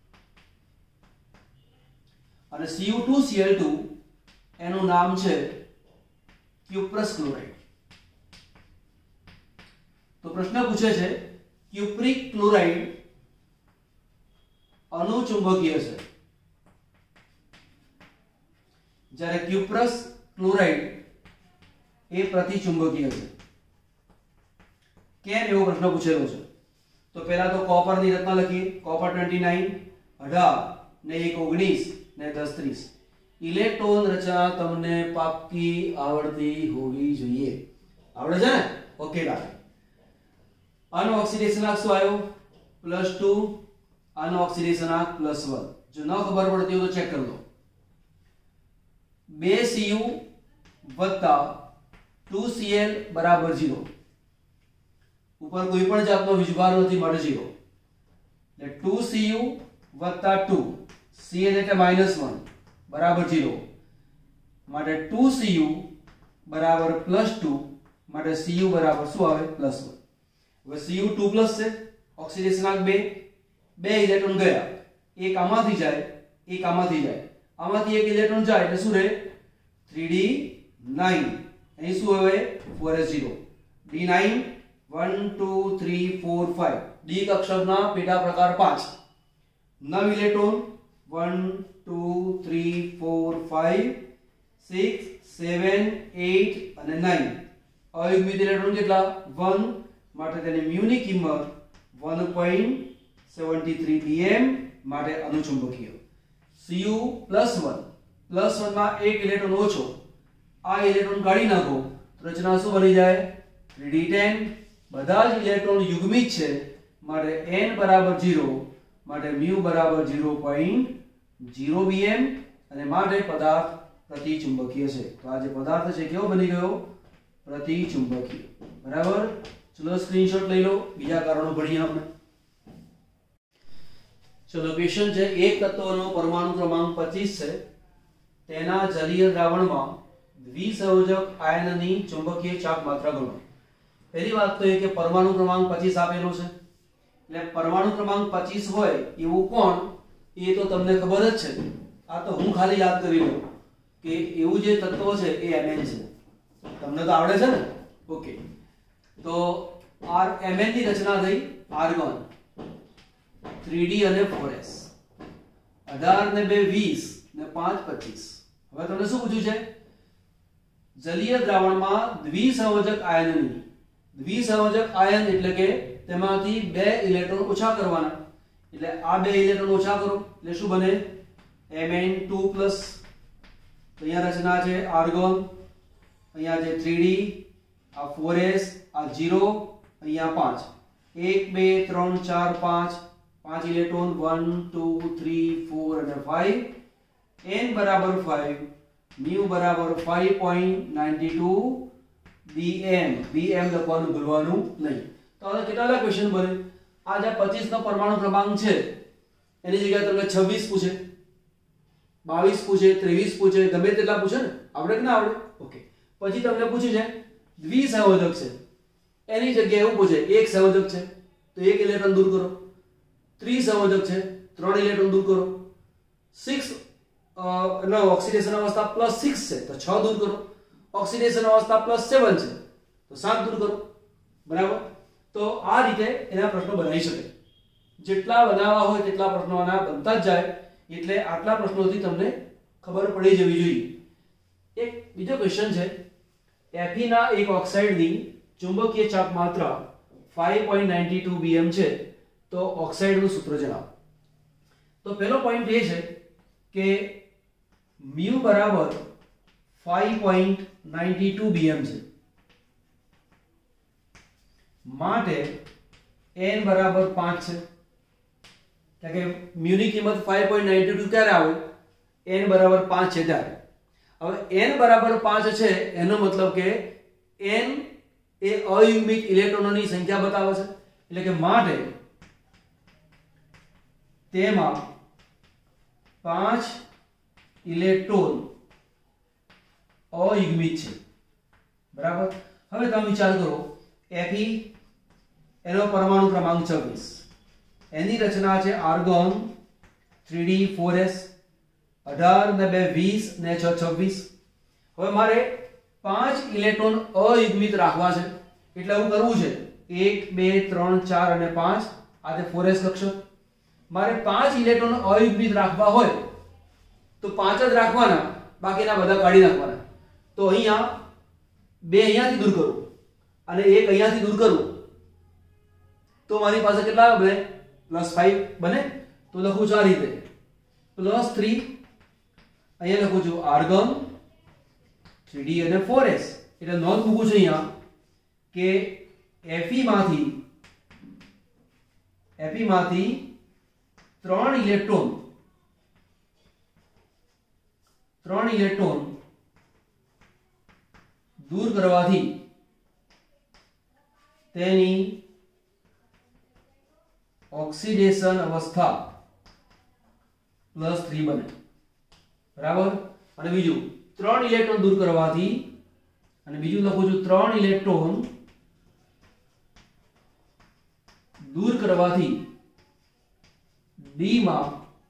અને C u two C l two એનું નામ છે ક્યુપ્રસ ક્લોરાઇડ। તો પ્રશ્ન પૂછે છે ક્યુપ્રિક ક્લોરાઇડ અનુચુંબકીય છે જ્યારે ક્યુપ્રસ ક્લોરાઇડ એ પ્રતિચુંબકીય છે, કેમ? એવો પ્રશ્ન પૂછેલો છે। તો પહેલા તો કોપરની રચના લખીએ। કોપર ट्वेंटी नाइन, અઢાર, ને એક ઓગણીસ ને દસ ત્રીસ. ઇલેક્ટ્રોન રચના તમને પાક્કી આવડતી હોવી જોઈએ. આવડે છે ને? Okay guys. આનો ઓક્સિડેશન આંક શું આવ્યો? Plus two. આનો ઓક્સિડેશન આંક પ્લસ વન. જો ન ખબર પડતી હોય તો ચેક કરી લો. બે Cu વત્તા ટુ Cl બરાબર ઝીરો. ઉપર કોઈ પણ જાતનો વીજભાર નથી, મળે ઝીરો. એટલે ટુ Cu વત્તા ટુ Cl એટલે માઈનસ વન બરાબર ઝીરો. માટે ટુ Cu બરાબર પ્લસ ટુ. માટે Cu બરાબર શું આવે? Plus one. હવે Cu ટુ પ્લસ છે, ઓક્સિડેશન આંક બે. બે ઇલેક્ટ્રોન ગયા, એક આમાંથી જાય, એક આમાંથી જાય. આમાંથી એક ઇલેક્ટ્રોન જાય એટલે શું રહે? Three D nine. અહીં શું આવે? Four S zero. D nine one two three four five. D કક્ષકના પેટા પ્રકાર પાંચ. નવ electron one two three four five six seven eight અને નાઇન. અયુગ્મિત ઇલેક્ટ્રોન કેટલા? વન. માટે તેની મ્યુની કિંમત one point seven three BM. માટે અનુચુંબકીય. Cu plus one. Plus one માં એક ઇલેક્ટ્રોન ઓછો. આ ઇલેક્ટ્રોન કાઢી નાખો, રચના શું બની જાય? Three D ten. બધા જ ઇલેક્ટ્રોન યુગ્મિત છે, માટે n બરાબર ઝીરો. માટે mu બરાબર ઝીરો પોઈન્ટ ઝીરો બીએમ. અને માટે પદાર્થ પ્રતિચુંબકીય છે. તો આ જે પદાર્થ છે કેવો બની ગયો? પ્રતિચુંબકીય. બરાબર. ચલો સ્ક્રીનશોટ લઈ લો, બીજા કારણો ભણીએ આપણે. ચલો ક્વેશ્ચન છે, એક તત્વનો પરમાણુ ક્રમાંક પચીસ છે, તેના જલીય દ્રાવણમાં દ્વિસંયોજક આયનની ચુંબકીય ચાપ માત્રા ગણો. પહેલી વાત તો એ કે પરમાણુ ક્રમાંક પચીસ આપેલો છે, એટલે પરમાણુ ક્રમાંક પચીસ હોય એવું કોણ એ તો તમને ખબર જ છે. આ તો હું ખાલી યાદ કરી લઉં કે એવું જે તત્વ છે એ Mn છે. તમને તો આવડે છે ને? ઓકે. તો આર Mn ની રચના થઈ આર્ગોન થ્રી ડી અને ફોર એસ. અઢાર ને બે વીસ ને પાંચ પચીસ. હવે તમને શું પૂછ્યું છે? જલીય દ્રાવણમાં દ્વિસંયોજક આયનની. દ્વિસંયોજક આયન એટલે કે તેમાંથી બે ઇલેક્ટ્રોન ઓછા કરવાના. એટલે આ બે ઇલેક્ટ્રોન ઓછા કરો એટલે શું બને? Mn two plus. તો અહીંયા રચના છે આર્ગોન. અહીંયા છે થ્રી ડી, આ ફોર એસ, આ ઝીરો, અહીંયા પાંચ. એક બે ત્રણ ચાર પાંચ. પાંચ electron one two three four અને ફાઈવ. n બરાબર ફાઈવ. mu બરાબર five point nine two bm. bm લખવાનું ભૂલવાનું નહીં. તો હવે કેટલા ક્વેશ્ચન બને? આ જે પચીસ નો પરમાણુ ક્રમાંક છે એની જગ્યાએ તમને છવ્વીસ પૂછે, બાવીસ પૂછે, ત્રેવીસ પૂછે, ગમે તેટલા પૂછે ને. આવડે કે ના આવડે? ઓકે. પછી તમને પૂછ્યું છે દ્વિસંયોજક છે, એની જગ્યાએ એવું પૂછે એક સંયોજક છે તો એક ઇલેક્ટ્રોન દૂર કરો. ત્રિસંયોજક છે, ત્રણ ઇલેક્ટ્રોન દૂર કરો. સિક્સ નો ઓક્સિડેશન અવસ્થા પ્લસ સિક્સ છે તો છ દૂર કરો. ઓક્સિડેશન અવસ્થા પ્લસ સેવન છે તો સાત દૂર કરો. બરાબર. તો આ રીતે એના પ્રશ્નો બનાવી શકે. જેટલા બનાવવા હોય તેટલા પ્રશ્નો આના બનતા જ જાય. એટલે આટલા પ્રશ્નોથી તમને ખબર પડી જવી જોઈએ. એક બીજો ક્વેશ્ચન છે, Fe ના એક ઓક્સાઇડની ચુંબકીય ચાપ માત્રા five point nine two BM છે, તો ઓક્સાઇડનું સૂત્ર જણાવો. તો પહેલો પોઈન્ટ એ છે કે mu બરાબર five point nine two BM છે, માટે n બરાબર પાંચ છે. એટલે કે mu ની કિંમત ફાઈવ પોઈન્ટ નાઇન ટુ ક્યારે આવે? n બરાબર પાંચ છે ત્યારે. હવે n બરાબર પાંચ છે એનો મતલબ કે n એ અયુગ્મિત ઇલેક્ટ્રોનોની સંખ્યા બતાવે છે. એટલે કે માટે તેમાં પાંચ ઇલેક્ટ્રોન અયુગ્મિત છે. બરાબર. હવે તમે વિચાર કરો, Fe એનો પરમાણુ ક્રમાંક છવ્વીસ, એની રચના છે argon three D four S. અઢાર ને બે વીસ ને છ છવ્વીસ. હવે મારે પાંચ ઇલેક્ટ્રોન અયુગ્મિત રાખવા છે એટલે એવું કરવું છે એક બે ત્રણ ચાર અને પાંચ. આ તે ફોર એસ કક્ષક. મારે પાંચ ઇલેક્ટ્રોન અયુગ્મિત રાખવા હોય તો પાંચ જ રાખવાના, બાકીના બધા કાઢી નાખવાના. તો અહીંયા બે અહીંયાથી દૂર કરું અને એક અહીંયાથી દૂર કરું તો મારી પાસે કેટલા બને? પ્લસ ફાઈવ બને. તો લખું છું આ રીતે પ્લસ થ્રી, અહીંયા લખું છું આર્ગન થ્રી ડી અને ફોર એસ. એટલે નોંધ મૂકું છું અહીંયા કે Fe માંથી Fe માંથી ત્રણ ઇલેક્ટ્રોન ત્રણ ઇલેક્ટ્રોન દૂર કરવાથી તેની ઓક્સિડેશન અવસ્થા પ્લસ થ્રી બને. બરાબર. અને બીજું ત્રણ ઇલેક્ટ્રોન દૂર કરવાથી, અને બીજું લખું છું ત્રણ ઇલેક્ટ્રોન દૂર કરવાથી ડી માં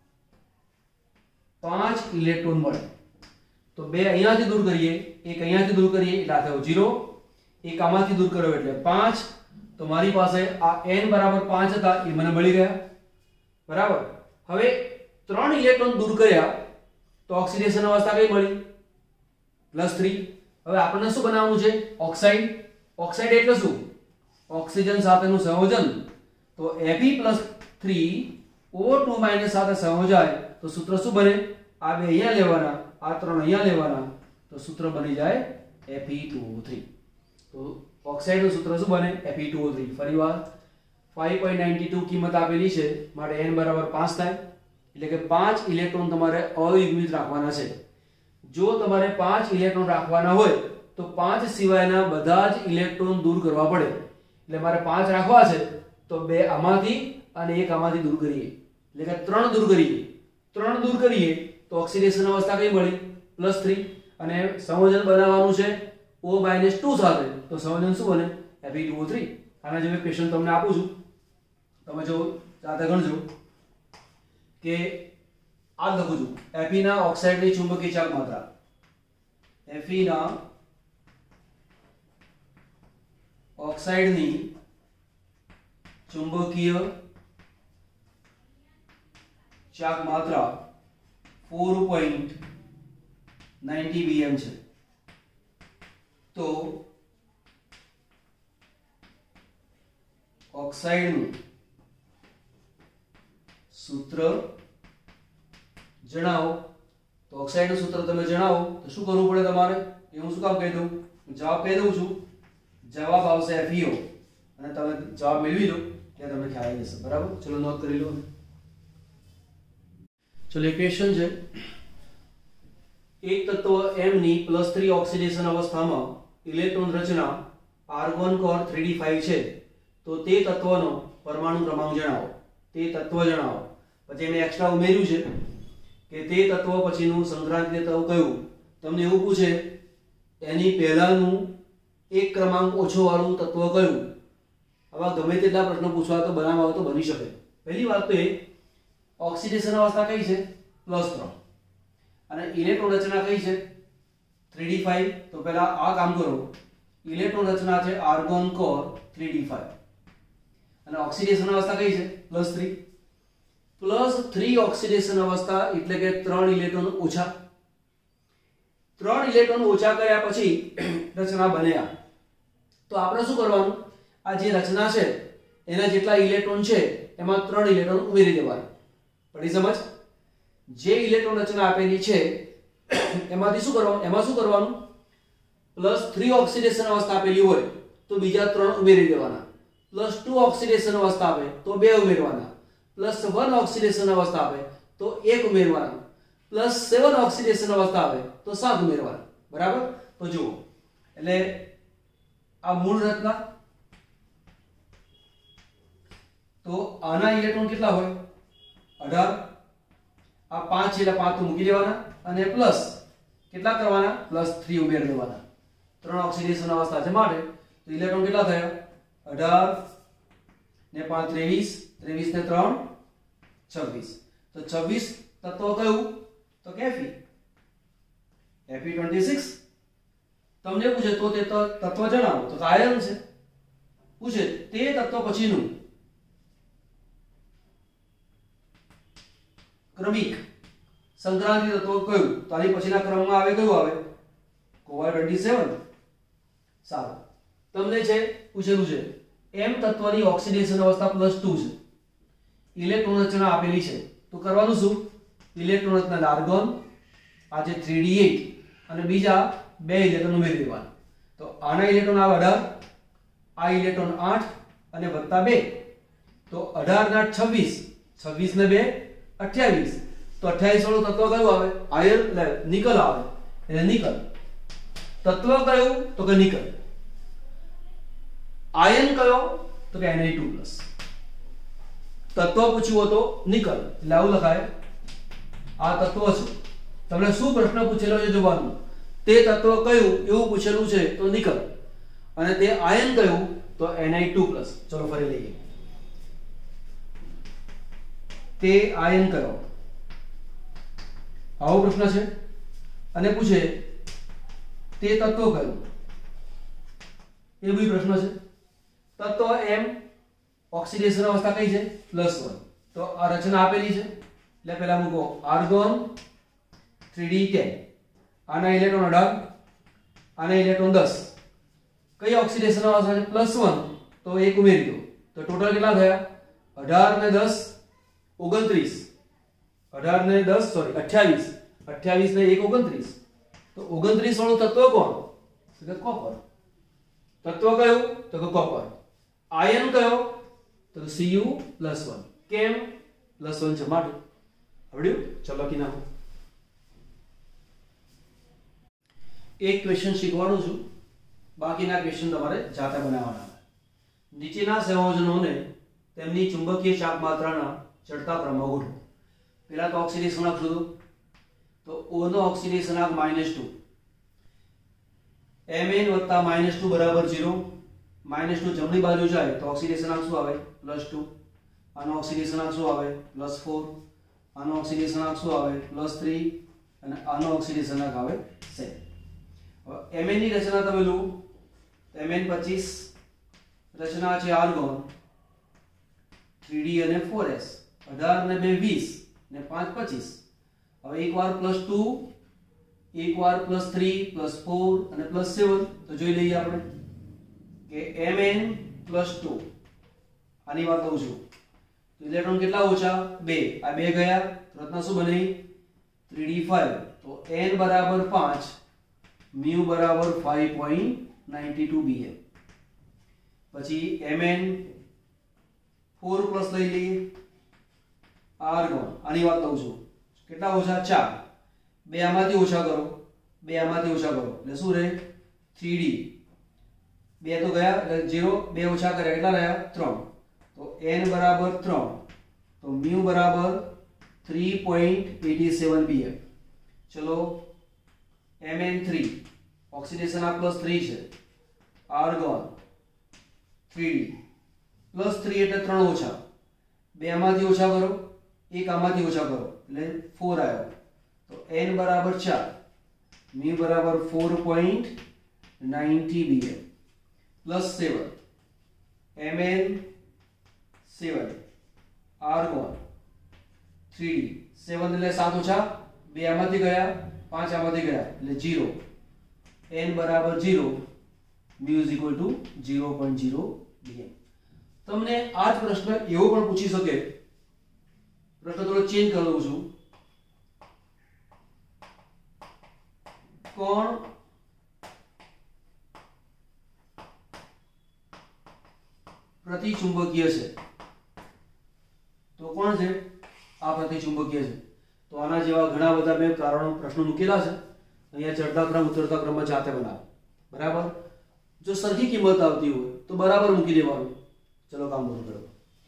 પાંચ ઇલેક્ટ્રોન મળે. તો બે અહીંયાથી દૂર કરીએ, એક અહીંયાથી દૂર કરીએ એટલે આ થયો ઝીરો, એક આમાંથી દૂર કર્યો એટલે પાંચ. તો મારી પાસે આ n બરાબર પાંચ હતા એ મને મળી ગયા. બરાબર. હવે ત્રણ ઇલેક્ટ્રોન દૂર કર્યા તો ઓક્સિડેશન અવસ્થા કઈ મળી? Plus three. હવે આપણને શું બનાવવાનું છે? ઓક્સાઇડ. ઓક્સાઇડ એટલે શું? ઓક્સિજન સાથેનું સંયોજન. તો Fe plus three O two minus સાથે સંયોજાય તો સૂત્ર શું બને? આ બે અહીંયા લેવાના, આ ત્રણ અહીંયા લેવાના, તો સૂત્ર બની જાય Fe ટુ O થ્રી. તો ઓક્સાઇડ નું સૂત્ર શું બને? Fe two O three. ફરીવાર પાંચ પોઈન્ટ નાઇન્ટી ટુ કિંમત આપેલી છે માટે n બરાબર પાંચ થાય. એટલે કે પાંચ ઇલેક્ટ્રોન તમારે અયુગ્મિત રાખવાના છે. જો તમારે પાંચ ઇલેક્ટ્રોન રાખવાના હોય તો પાંચ સિવાયના બધા જ ઇલેક્ટ્રોન દૂર કરવા પડે. એટલે મારે પાંચ રાખવા છે તો બે આમાંથી અને એક આમાંથી દૂર કરીએ, એટલે કે ત્રણ દૂર કરીએ. ત્રણ દૂર કરીએ તો ઓક્સિડેશન અવસ્થા કઈ મળી? Plus three. અને સંયોજન બનાવવાનું છે O માઇનસ ટુ સાથે, તો સંયોજન શું બને? Fe two O three. આના જેવો ક્વેશ્ચન તમને આપું છું, તમે જો જાતે ગણજો કે આ લખું છું Fe ના ઓક્સાઇડની ચુંબકીય ચાર્જ માત્રા. Fe ના ઓક્સાઇડની ચુંબકીય ચાર્જ માત્રા ચાર પોઈન્ટ નવ્વાણું બીએમ છે. તો ઓક્સાઇડનું સૂત્ર જણાવો. તો ઓક્સાઇડનું સૂત્ર તમે જણાવો તો શું કરવું પડે તમારે? એ હું શું કામ કહી દઉં? જવાબ કહી દઉં છું. જવાબ આવશે FeO અને તમે જવાબ મેળવી લો એટલે તમને ખ્યાલ આવી જશે. બરાબર. ચલો નોટ કરી લો. ચલો એક ક્વેશ્ચન છે. એક તત્વ M ની પ્લસ થ્રી ઓક્સિડેશન અવસ્થામાં ઇલેક્ટ્રોન રચના argon core three D five છે. તો તે તત્વનો પરમાણુ ક્રમાંક જણાવો. તે તત્વ જણાવો. પછી મેં એક્સ્ટ્રા ઉમેર્યું છે કે તે તત્વ પછીનું સંક્રાંતિ તત્વ કયું? તમને એવું પૂછે એની પહેલાનું એક ક્રમાંક ઓછો વાળું તત્વ કયું? આવા ગમે તેટલા પ્રશ્નો પૂછવા તો બનાવવા હોય તો બની શકે. પહેલી વાત તો એ ઓક્સિડેશન અવસ્થા કઈ છે? પ્લસ ત્રણ. અને ઇલેક્ટ્રોન રચના કઈ છે? Three D five. તો પહેલા આ કામ કરો. ઇલેક્ટ્રોન રચના છે argon core three D five અને ઓક્સિડેશન અવસ્થા કઈ છે? Plus three. Plus three oxidation અવસ્થા એટલે કે ત્રણ ઇલેક્ટ્રોન ઓછા. ત્રણ ઇલેક્ટ્રોન ઓછા કર્યા પછી રચના બન્યા. તો આપણે શું કરવાનું? આ જે રચના છે એના જેટલા ઇલેક્ટ્રોન છે એમાં ત્રણ ઇલેક્ટ્રોન ઉમેરી દેવાના. પડી સમજ? જે ઇલેક્ટ્રોન રચના આપેલી છે એમાંથી શું કરવાનું? એમાં શું કરવાનું? પ્લસ થ્રી ઓક્સિડેશન અવસ્થા આપેલી હોય તો બીજા ત્રણ ઉમેરી દેવાના. પ્લસ ટુ ઓક્સિડેશન અવસ્થા આપે તો બે ઉમેરવાના. પ્લસ વન ઓક્સિડેશન અવસ્થા આપે તો એક ઉમેરવાના. પ્લસ સેવન ઓક્સિડેશન અવસ્થા આવે તો સાત ઉમેરવાના. બરાબર. તો જુઓ, એટલે આ મૂળ રચના. તો આના ઇલેક્ટ્રોન કેટલા હોય? અઢાર. આ પાંચ એટલે પાંચ તો મૂકી દેવાના અને પ્લસ કેટલા કરવાના? પ્લસ થ્રી ઉમેરી દેવાના. ત્રણ ઓક્સિડેશન અવસ્થા છે માટે તો ઇલેક્ટ્રોન કેટલા થયા? અઢાર ને પાંચ ત્રેવીસ, ત્રેવીસ ને ત્રણ છવ્વીસ. તો છવ્વીસ તત્વ કયું? તો કે Fe. Fe છવ્વીસ. તમને પૂછે તો તે તત્વ જણાવો તો આયર્ન છે. પૂછે તે તત્વ પછીનું ક્રમિક સંક્રાંતિ તત્વ કયું? તો આની પછીના ક્રમમાં આવે કયું આવે? કોબાલ્ટ સત્તાવીસ. સારું. તમને છે પૂછેલું છે M તત્વની ઓક્સિડેશન અવસ્થા પ્લસ ટુ છે. ઇલેક્ટ્રોન રચના આપેલી છે તો કરવાનું શું? ઇલેક્ટ્રોન રચના આર્ગોન આ છે થ્રી ડી એટ અને બીજા બે ઇલેક્ટ્રોન ઉમેરી દેવાના. તો આના ઇલેક્ટ્રોન આવે અઢાર, આ ઇલેક્ટ્રોન આઠ અને વત્તા બે, તો અઢાર ના છવ્વીસ, છવ્વીસ ને બે અઠ્યાવીસ. તો અઠ્યાવીસ વાળું તત્વ કયું આવે? આયર્ન એટલે નિકલ આવે. એટલે નિકલ તત્વ કયું? તો કે નિકલ. આયન કયો? તો કે એન એ ટુ પ્લસ. તત્વ પૂછ્યું તો નિકલ એટલે આવું લખાય આ તત્વ છે. તમને શું પ્રશ્ન પૂછેલો છે જોવાનું. તે તત્વ કયું એવું પૂછેલું છે તો નિકલ, અને તે આયન કયું તો એન એ ટુ પ્લસ. ચલો ફરી લઈએ. તે આયન કયો, આવો પ્રશ્ન છે. અને પૂછે તે તત્વ કયું, એ બી પ્રશ્ન છે. તત્વ એમ ઓક્સિડેશન અવસ્થા કઈ છે? Plus one. તો આ રચના આપેલી છે એટલે પહેલા મૂકો આર્ગોન થ્રી ડી ટેન, આના ઇલેક્ટ્રોન અઢાર, આના ઇલેક્ટ્રોન દસ. કઈ ઓક્સિડેશન અવસ્થા છે? Plus one. તો એક ઉમેરી દો તો ટોટલ કેટલા થયા? અઢાર ને દસ ઓગણત્રીસ. અઢાર ને દસ સોરી અઠ્યાવીસ, અઠ્યાવીસ ને એક ઓગણત્રીસ. તો ઓગણત્રીસ વાળું તત્વ કોણ? તો કે કોપર. તત્વ કયું? તો કે કોપર. આયન કયો? તો Cu પ્લસ વન. કેમ? પ્લસ વન છે માટે. આવડ્યું? ચલો લખી નાખો. એક ક્વેશ્ચન શીખવાનું છું, બાકીના ક્વેશ્ચન તમારે જાતે બનાવવાના. નીચેના સંયોજનોને તેમની ચુંબકીય ચાપ માત્રાના ચડતા ક્રમમાં ગોઠવો. પહેલા તો ઓક્સિડેશન આંક શોધો. તો O નો ઓક્સિડેશન આંક માઇનસ ટુ, Mn વત્તા માઇનસ ટુ બરાબર ઝીરો. માઇનસ ટુ જમણી બાજુ જાય તો ઓક્સિડેશન આંક શું આવે? Plus two. આનો ઓક્સિડેશન આંક શું આવે? Plus four. આનો ઓક્સિડેશન આંક શું આવે? Plus three. અને આનો ઓક્સિડેશન આંક આવે સેવન. હવે Mn ની રચના તમે લો. Mn પચીસ રચના છે આર્ગોન થ્રી ડી અને ફોર એસ. અઢાર ને બે વીસ ને પાંચ પચીસ. હવે એક વાર પ્લસ ટુ, એક વાર પ્લસ થ્રી, પ્લસ ફોર અને પ્લસ સેવન. તો જોઈ લઈએ આપણે કે Mn પ્લસ ટુ, આની વાત કહું છું. તો ઇલેક્ટ્રોન કેટલા ઓછા? બે. આ બે ગયા રચના શું બની? Three D five. તો n બરાબર પાંચ, mu બરાબર five point nine two bm. પછી Mn ફોર પ્લસ લઈ લઈએ. આર્ગોન આની વાત કહું છું. કેટલા ઓછા? ચાર. બે આમાંથી ઓછા કરો, બે આમાંથી ઓછા કરો એટલે શું રહે? Three D. બે તો ગયા એટલે ઝીરો. બે ઓછા કર્યા કેટલા રહ્યા? ત્રણ. તો n બરાબર ત્રણ. તો mu બરાબર three point eighty seven bm. ચલો Mn થ્રી ઓક્સિડેશન આ પ્લસ થ્રી છે. Argon three D plus three એટલે ત્રણ ઓછા. બે આમાંથી ઓછા કરો, એક આમાંથી ઓછા કરો એટલે ફોર આવ્યો. તો n બરાબર ચાર, mu બરાબર four point ninety bm plus seven. Mn seven argon three D seven એટલે સાત ઓછા, બે આમાંથી ગયા, પાંચ આમાંથી ગયા એટલે ઝીરો. n બરાબર zero, mu is equal to zero point zero bm. તમને આ જ પ્રશ્ન એવો પણ પૂછી શકે. પ્રશ્ન થોડો ચેન્જ કરી દઉં છું. કોણ પ્રતિચુંબકીય છે? તો કોણ છે? આ પ્રતિચુંબકીય છે. તો આના જેવા ઘણા બધા મેં કારણો પ્રશ્નો મૂકેલા છે. અહીંયા ચડતા ક્રમ ઉતરતા ક્રમમાં જાતે બનાવો. બરાબર? જો સરખી કિંમત આવતી હોય તો બરાબર મૂકી દેવાનું. ચલો કામ પૂરું કરો.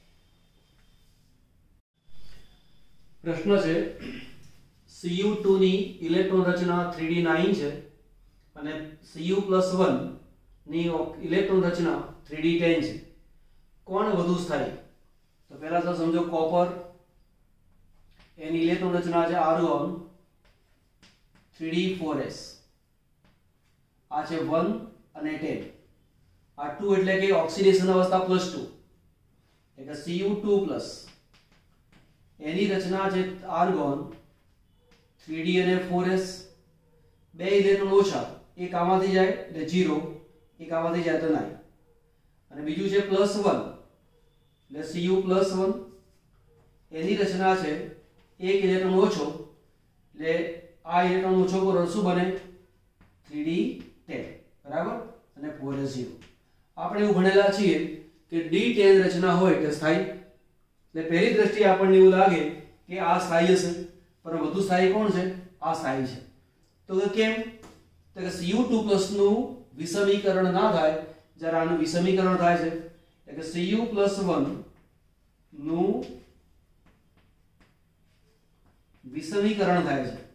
પ્રશ્ન છે Cu ટુ ની ઇલેક્ટ્રોન રચના થ્રી ડી નાઇન છે અને Cu પ્લસ વન ની ઇલેક્ટ્રોન રચના થ્રી ડી ટેન છે. કોણ વધુ સ્થાયી? તો પહેલા તો સમજો કોપર, એની ઇલેક્ટ્રોન રચના છે argon three D four S. આ છે વન અને ટેન. આ ટુ એટલે કે ઓક્સિડેશન અવસ્થા પ્લસ ટુ એટલે Cu ટુ પ્લસ. એની રચના છે આર્ગોન થ્રી ડી અને ફોર એસ. બે ઇલેક્ટ્રોન ઓછા, એક આમાંથી જાય એટલે ઝીરો, એક આમાંથી જાય તો નાઇન. અને બીજું છે પ્લસ વન એટલે Cu પ્લસ વન. એની રચના છે એક ઇલેક્ટ્રોન ઓછો એટલે આ ઇલેક્ટ્રોન ઓછો કરો શું બને થ્રી ડી ટેન બરાબર અને ફોર એસ ઝીરો. આપણે એવું ભણેલા છીએ કે ડી ટેન રચના હોય એટલે સ્થાયી, એટલે પહેલી દ્રષ્ટિએ આપણને એવું લાગે કે આ સ્થાયી હશે, પણ વધુ સ્થાયી કોણ છે? આ સ્થાયી છે. તો કેમ? તો કે સી યુ ટુ પ્લસ નું વિષમીકરણ ના થાય જ્યારે આનું વિષમીકરણ થાય છે એટલે કે સી યુ પ્લસ વન નું વિષમીકરણ થાય છે.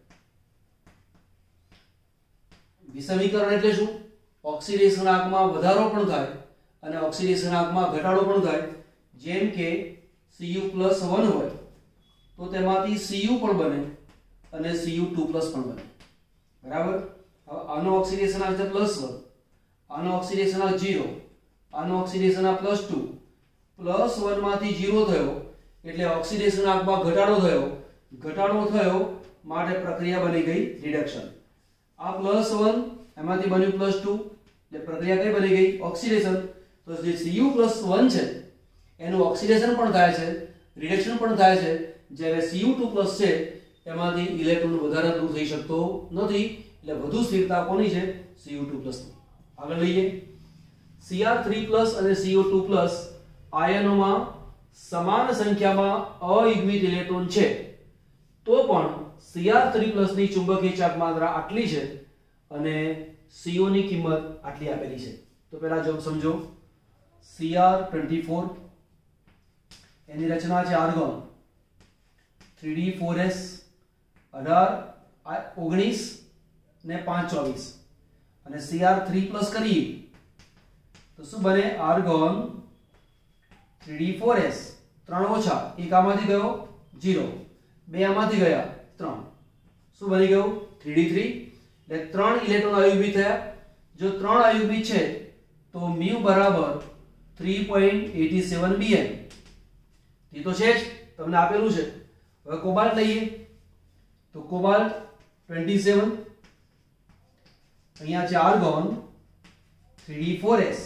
વિષમીકરણ એટલે શું? ઓક્સિડેશન આંકમાં વધારો પણ થાય અને ઓક્સિડેશન આંકમાં ઘટાડો પણ થાય. જેમ કે સી યુ પ્લસ વન હોય તો તેમાંથી સી યુ પણ બને અને સી યુ ટુ પ્લસ પણ બને બરાબર. હવે આનો ઓક્સિડેશન આંક છે પ્લસ વન, આનો ઓક્સિડેશન આંક ઝીરો, આનો ઓક્સિડેશન આંક પ્લસ ટુ, પ્લસ વન માંથી ઝીરો થયો એટલે ઓક્સિડેશન આંકમાં ઘટાડો થયો, ઘટાડો થયો માટે પ્રક્રિયા બની ગઈ રિડક્શન. આ પ્લસ વન એમાંથી બન્યું પ્લસ ટુ એટલે પ્રક્રિયા કઈ બની ગઈ? ઓક્સિડેશન. તો જે સી યુ પ્લસ વન છે એનું ઓક્સિડેશન પણ થાય છે, રિડક્શન પણ થાય છે, જ્યારે સી યુ ટુ પ્લસ છે એમાંથી ઇલેક્ટ્રોન વધારે દૂર થઈ શકતો નથી એટલે વધુ સ્થિરતા કોની છે? સી યુ ટુ પ્લસ ની. આગળ લઈએ સી આર થ્રી પ્લસ અને સી ઓ ટુ પ્લસ આયનોમાં સમાન સંખ્યામાં અયુગ્મિત ઇલેક્ટ્રોન છે તો પણ સી આર થ્રી પ્લસ ની ચુંબકીય ચાર્જ માત્રા આટલી છે અને સી ઓ ની કિંમત આટલી આપેલી છે. તો પહેલા જો સમજો સી આર ટ્વેન્ટી ફોર એની રચના છે argon three D four S અઢાર ઓગણીસ ને પાંચ ચોવીસ અને સી આર થ્રી પ્લસ કરીએ તો શું બને? Argon three D four S ત્રણ ઓછા એક આમાંથી ગયો ઝીરો, બે આમાંથી ગયા ત્રણ, શું બની ગયું? Three D three. એટલે ત્રણ ઇલેક્ટ્રોન અયુગ્મિત થયા. જો ત્રણ અયુગ્મિત છે તો મ્યુ બરાબર three point eighty seven B M. એ તો છે જ, તમને આપેલું છે. હવે કોબાલ્ટ લઈએ તો કોબાલ્ટ ટ્વેન્ટી સેવન, અહીંયા છે argon three D four S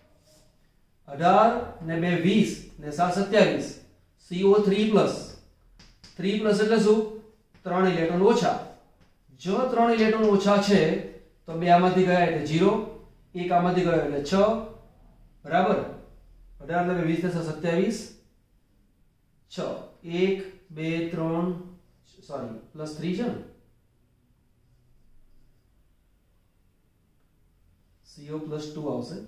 અઢાર ને બે વીસ ને સાત સત્યાવીસ C O three plus. Three plus એટલે શું? ત્રણ ઇલેક્ટ્રોન ઓછા. જો ત્રણ ઇલેક્ટ્રોન ઓછા છે તો બે આમાંથી ગયા એટલે ઝીરો, એક આમાંથી ગયો એટલે છ બરાબર. અઢાર ને વીસ ને સત્યાવીસ છ, એક બે ત્રણ સોરી પ્લસ થ્રી છે ને, સી ઓ પ્લસ ટુ આવશે,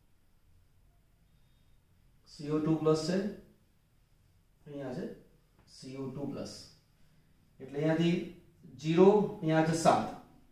સી ઓ ટુ પ્લસ છે અહીંયા છે સી ઓ ટુ પ્લસ એટલે અહીંયાથી ઝીરો અહીંયા છે સાત,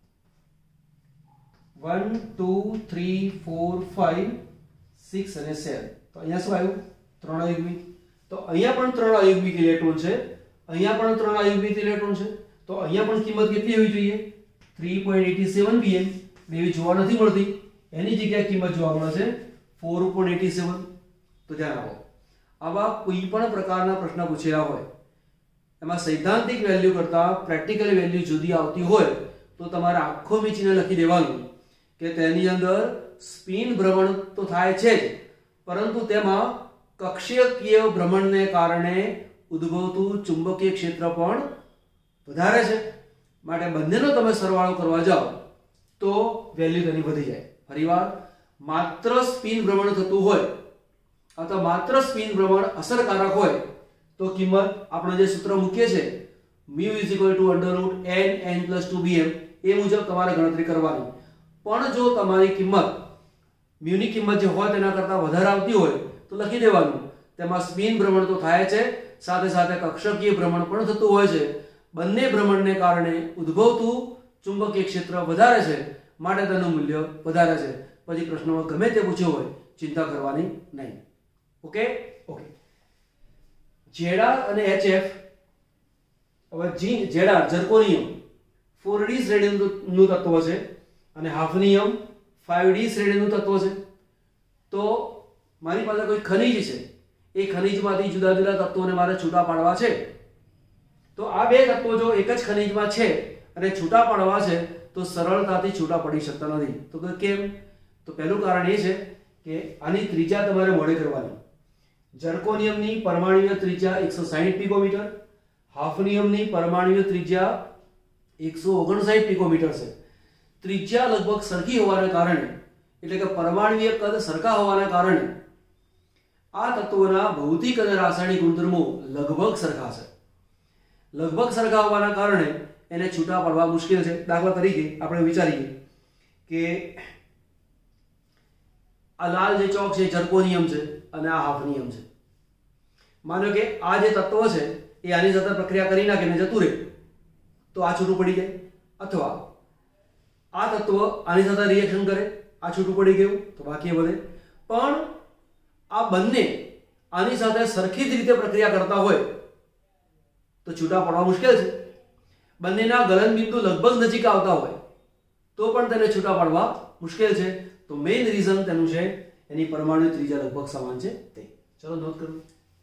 one two three four five six અને સેવન. તો અહીંયા શું આવ્યું? ત્રણ અયુગ્મિત. તો અહીંયા પણ ત્રણ અયુગ્મિત ઇલેક્ટ્રોન છે, અહીંયા પણ ત્રણ અયુગ્મિત ઇલેક્ટ્રોન છે. તો અહીંયા પણ કિંમત કેટલી હોવી જોઈએ? Three point eighty seven B M. એવી જોવા નથી મળતી, એની જગ્યાએ કિંમત જોવા મળે છે ફોર પોઈન્ટ એટી સેવન. તો ધ્યાન આપો, આવા કોઈ પણ પ્રકારના પ્રશ્ન પૂછેલા હોય એમાં સૈદ્ધાંતિક વેલ્યુ કરતા પ્રેક્ટિકલ વેલ્યુ જુદી આવતી હોય તો તમારે આખો મીચીને લખી દેવાનું કે તેની અંદર સ્પિન ભ્રમણ તો થાય છે જ, પરંતુ તેમાં કક્ષીય ભ્રમણને કારણે ઉદ્ભવતું ચુંબકીય ક્ષેત્ર પણ વધારે છે. માટે બંનેનો તમે સરવાળો કરવા જાઓ તો વેલ્યુ તેની વધી જાય. ફરીવાર, માત્ર સ્પિન ભ્રમણ થતું હોય અથવા માત્ર સ્પિન ભ્રમણ અસરકારક હોય તો કિંમત આપણે જે સૂત્ર મૂકીએ છે mu is equal to under root n n plus two bm એ મુજબ તમારે ગણતરી કરવાની. પણ જો તમારી કિંમત mu ની કિંમત જે હોય તેના કરતા વધારે આવતી હોય તો લખી દેવાનું તેમાં સ્પિન ભ્રમણ તો થાય છે, સાથે સાથે કક્ષકીય ભ્રમણ પણ થતું હોય છે. બંને ભ્રમણને કારણે ઉદ્ભવતું ચુંબકીય ક્ષેત્ર વધારે છે, માટે તેનું મૂલ્ય વધારે છે. પછી પ્રશ્નમાં ગમે તે પૂછ્યો હોય ચિંતા કરવાની નહીં. ઓકે ઓકે ઝેડ અને એચએફ. હવે જી ઝેડ ઝર્કોનિયમ ફોર ડી શ્રેણીનું તત્વ છે અને હાફનિયમ ફાઈવ ડી શ્રેણીનું તત્વ છે. તો મારી પાસે કોઈ ખનિજ છે, એ ખનિજમાંથી જુદા જુદા તત્વોને મારે છૂટા પાડવા છે. તો આ બે તત્વો જો એક જ ખનિજમાં છે અને છૂટા પાડવા છે તો સરળતાથી છૂટા પડી શકતા નથી. તો કેમ? તો પહેલું કારણ એ છે કે આની ત્રિજ્યા તમારે મોડે કરવાની. ઝર્કોનિયમની પરમાણુય ત્રિજ્યા એકસો સાહીઠ પિકોમીટર, હાફનિયમની પરમાણુય ત્રિજ્યા એકસો ઓગણસાઠ પિકોમીટર છે। ત્રિજ્યા લગભગ સરખી હોવાને કારણે એટલે કે પરમાણુય કદ સરખા હોવાને કારણે આ તત્વોના ભૌતિક અને રાસાયણિક ગુણધર્મો લગભગ સરખા છે। લગભગ સરખા હોવાના કારણે એને છૂટા પાડવા મુશ્કેલ છે। દાખલા તરીકે આપણે વિચારીએ કે આ લાલ જે ચોક છે જર્કોનિયમ છે અને આ હાફનિયમ છે। માનો કે આ જે તત્વ છે એ આની સાથે પ્રક્રિયા કરી નાખે ને જતું રહે તો આ છૂટું પડી જાય, અથવા આ તત્વ આની સાથે રિએક્શન કરે, આ છૂટું પડી ગયું તો બાકી વધે। પણ આ બંને આની સાથે સરખી જ રીતે પ્રક્રિયા કરતા હોય તો છૂટા પડવા મુશ્કેલ છે। બંનેના ગલનબિંદુ લગભગ નજીક આવતા હોય તો પણ તેને છૂટા પાડવા મુશ્કેલ છે। તો મેઇન રીઝન તેનું છે એની પરમાણુ ત્રિજ્યા લગભગ સમાન છે તે। ચલો નોંધ કરો।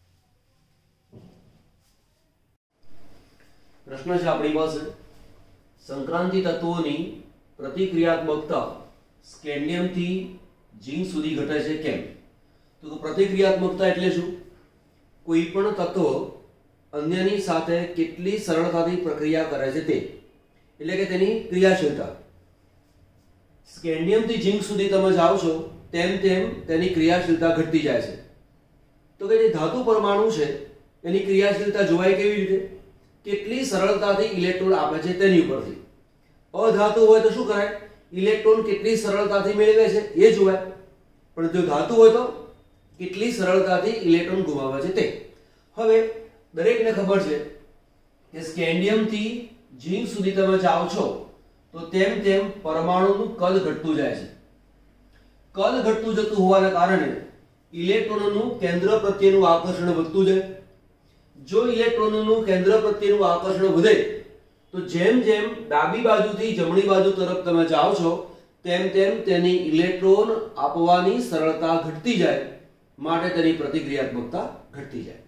પ્રશ્ન છે આપણી પાસે, સંક્રાંતિ તત્વોની પ્રતિક્રિયાત્મકતા સ્કેન્ડિયમ થી ઝિંક સુધી ઘટે છે કેમ? તો પ્રતિક્રિયાત્મકતા એટલે શું? કોઈ પણ તત્વ અન્યની સાથે કેટલી સરળતાથી પ્રક્રિયા કરે છે તે, એટલે કે તેની ક્રિયાશીલતા। સ્કેન્ડિયમ થી ઝિંક સુધી તમે જાઓ છો તેમ તેમ તેની ક્રિયાશીલતા ઘટતી જાય છે। તો કે જે ધાતુ પરમાણુ છે એની ક્રિયાશીલતા જોવાય કેવી રીતે? કેટલી સરળતાથી ઇલેક્ટ્રોન આપે છે તેની ઉપરથી। અધાતુ હોય તો શું કરાય? ઇલેક્ટ્રોન કેટલી સરળતાથી મેળવે છે એ જોવાય, પણ જો ધાતુ હોય તો કેટલી સરળતાથી ઇલેક્ટ્રોન ગુમાવે છે તે। હવે દરેકને ખબર છે કે સ્કેન્ડિયમ થી ઝિંક સુધી તમે જાઓ છો તો તેમ તેમ પરમાણુનું કદ ઘટતું જાય છે। કદ ઘટતું જતું હોવાના કારણે ઇલેક્ટ્રોનોનું કેન્દ્ર પ્રત્યેનું આકર્ષણ વધતું જાય। જો ઇલેક્ટ્રોનોનું કેન્દ્ર પ્રત્યેનું આકર્ષણ વધે તો જેમ જેમ ડાબી બાજુથી જમણી બાજુ તરફ તમે જાઓ છો તેમ તેમ તેની ઇલેક્ટ્રોન આપવાની સરળતા ઘટતી જાય, માટે તેની પ્રતિક્રિયાત્મકતા ઘટતી જાય।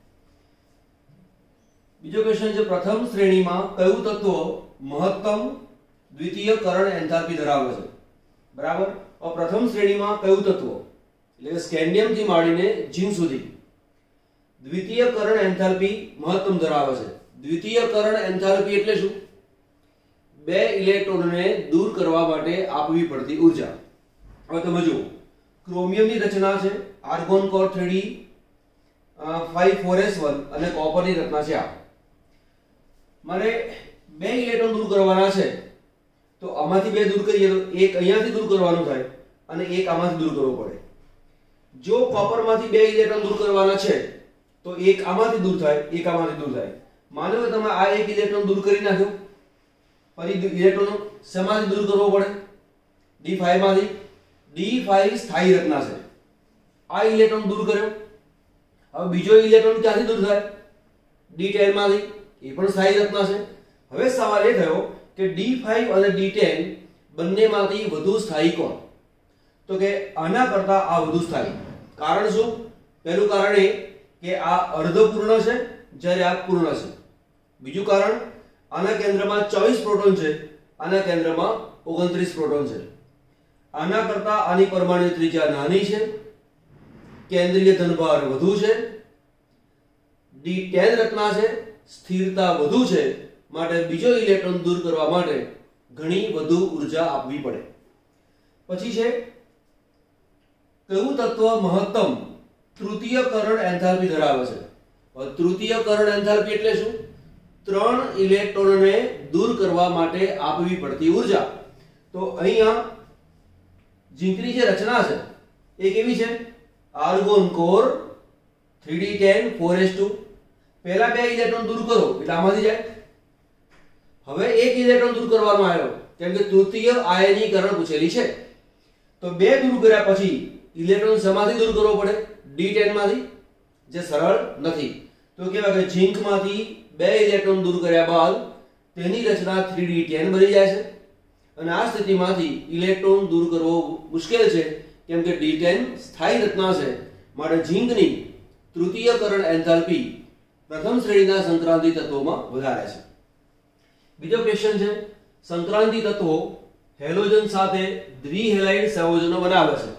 બીજો ક્વેશ્ચન છે, પ્રથમ શ્રેણીમાં કયું તત્વ મહત્તમ દ્વિતીયકરણ એન્થાલ્પી ધરાવે છે? બરાબર। હવે પ્રથમ શ્રેણીમાં કયું તત્વ એટલે કે સ્કેન્ડિયમ થી માંડીને ઝિંક સુધી દ્વિતીયકરણ એન્થાલ્પી મહત્તમ ધરાવે છે। દ્વિતીયકરણ એન્થાલ્પી એટલે શું? બે ઇલેક્ટ્રોનને દૂર કરવા માટે આપવી પડતી ઊર્જા। હવે તમે જુઓ, ક્રોમિયમની રચના છે argon core three D five four S one અને કોપરની રચના છે આ। મારે બે ઇલેક્ટ્રોન દૂર કરવાના છે તો આમાંથી બે દૂર કરીએ તો એક અહીંયાથી દૂર કરવાનું થાય અને એક આમાંથી દૂર કરવો પડે। જો કોપરમાંથી બે ઇલેક્ટ્રોન દૂર કરવાના છે તો એક આમાંથી દૂર થાય, એક આમાંથી દૂર થાય। માનો કે તમે આ એક ઇલેક્ટ્રોન દૂર કરી નાખ્યો, ફરી ઇલેક્ટ્રોન શેમાંથી દૂર કરવો પડે? ડી ફાઈવ માંથી। ડી ફાઈવ સ્થાયી રચના છે, આ ઇલેક્ટ્રોન દૂર કર્યો। હવે બીજો ઇલેક્ટ્રોન ક્યાંથી દૂર થાય? ડી ટેન માંથી, એ પણ સ્થાયી રચના છે। હવે સવાલ એ થયો કે ડી ફાઈવ અને ડી ટેન બંનેમાંથી વધુ સ્થાયી કોણ? તો કે આના કરતા આ વધુ સ્થાયી। કારણ શું? પહેલું કારણ એ કે આ અર્ધપૂર્ણ છે જ્યારે આ પૂર્ણ છે। બીજું કારણ, આના કેન્દ્રમાં ચોવીસ પ્રોટોન છે, આના કેન્દ્રમાં ઓગણત્રીસ પ્રોટોન છે। આના કરતા આની પરમાણુ ત્રિજ્યા નાની છે, કેન્દ્રીય ધનભાર વધુ છે, ડી ટેન રચના છે, સ્થિરતા વધુ છે, માટે બીજો ઇલેક્ટ્રોન દૂર કરવા માટે ઘણી વધુ ઊર્જા આપવી પડે। પછી છે કયું તત્વ મહત્તમ તૃતીયકરણ એન્થાલ્પી ધરાવે છે? તૃતીયકરણ એન્થાલ્પી એટલે શું? ત્રણ ઇલેક્ટ્રોનને દૂર કરવા માટે આપવી પડતી ઊર્જા। તો અહીંયા ઝિંકની જે રચના છે એ કેવી છે? Argon core three D ten four S two. પહેલા બે ઇલેક્ટ્રોન દૂર કરો એટલે આમાંથી જાય। હવે એક ઇલેક્ટ્રોન દૂર કરવાનો આવ્યો કેમ કે તૃતીય આયનીકરણ પૂછેલી છે, તો બે દૂર કર્યા પછી ઇલેક્ટ્રોન શેમાંથી દૂર કરવો પડે? ડી ટેન માંથી, જે સરળ નથી। તો કેવા કે ઝિંક માંથી બે ઇલેક્ટ્રોન દૂર કર્યા બાદ તેની રચના થ્રી ડી ટેન બની જાય છે અને આ સ્થિતિમાંથી ઇલેક્ટ્રોન દૂર કરવો મુશ્કેલ છે કેમ કે ડી ટેન સ્થાયી રચના છે, માટે ઝિંકની તૃતીયકરણ એન્થાલ્પી પ્રથમ શ્રેણીના સંક્રાંતિ તત્વોમાં વધારે છે। બીજો ક્વેશ્ચન છે, સંક્રાંતિ તત્વો હેલોજન સાથે દ્વિહેલાઇડ સંયોજનો બનાવે છે।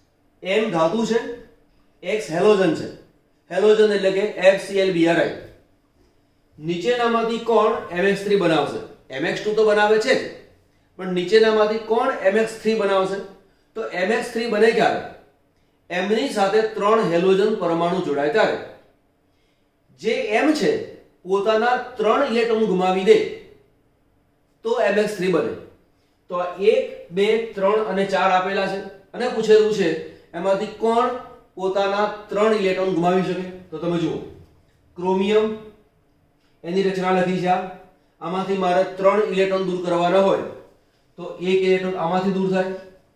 એમ ધાતુ છે, એક્સ હેલોજન છે। હેલોજન એટલે કે F C L B R I, નીચેનામાંથી કોણ એમ એક્સ થ્રી બનાવશે? એમ એક્સ ટુ તો બનાવે છે જ, પણ નીચેનામાંથી કોણ એમ એક્સ થ્રી બનાવશે? તો એમ એક્સ થ્રી બને ક્યારે? એમની સાથે ત્રણ હેલોજન પરમાણુ જોડાય ત્યારે. જે એમ છે પોતાના ત્રણ ઇલેક્ટ્રોન ગુમાવી દે તો એમ એક્સ થ્રી બને. તો આ એક, બે, ત્રણ અને ચાર આપેલા છે અને પૂછેલું છે એમાંથી કોણ પોતાના ત્રણ ઇલેક્ટ્રોન ગુમાવી શકે? તો તમે જુઓ, ક્રોમિયમ એની રચના લખી છે. આમાંથી મારે ત્રણ ઇલેક્ટ્રોન દૂર કરવાના હોય તો એક ઇલેક્ટ્રોન આમાંથી દૂર થાય,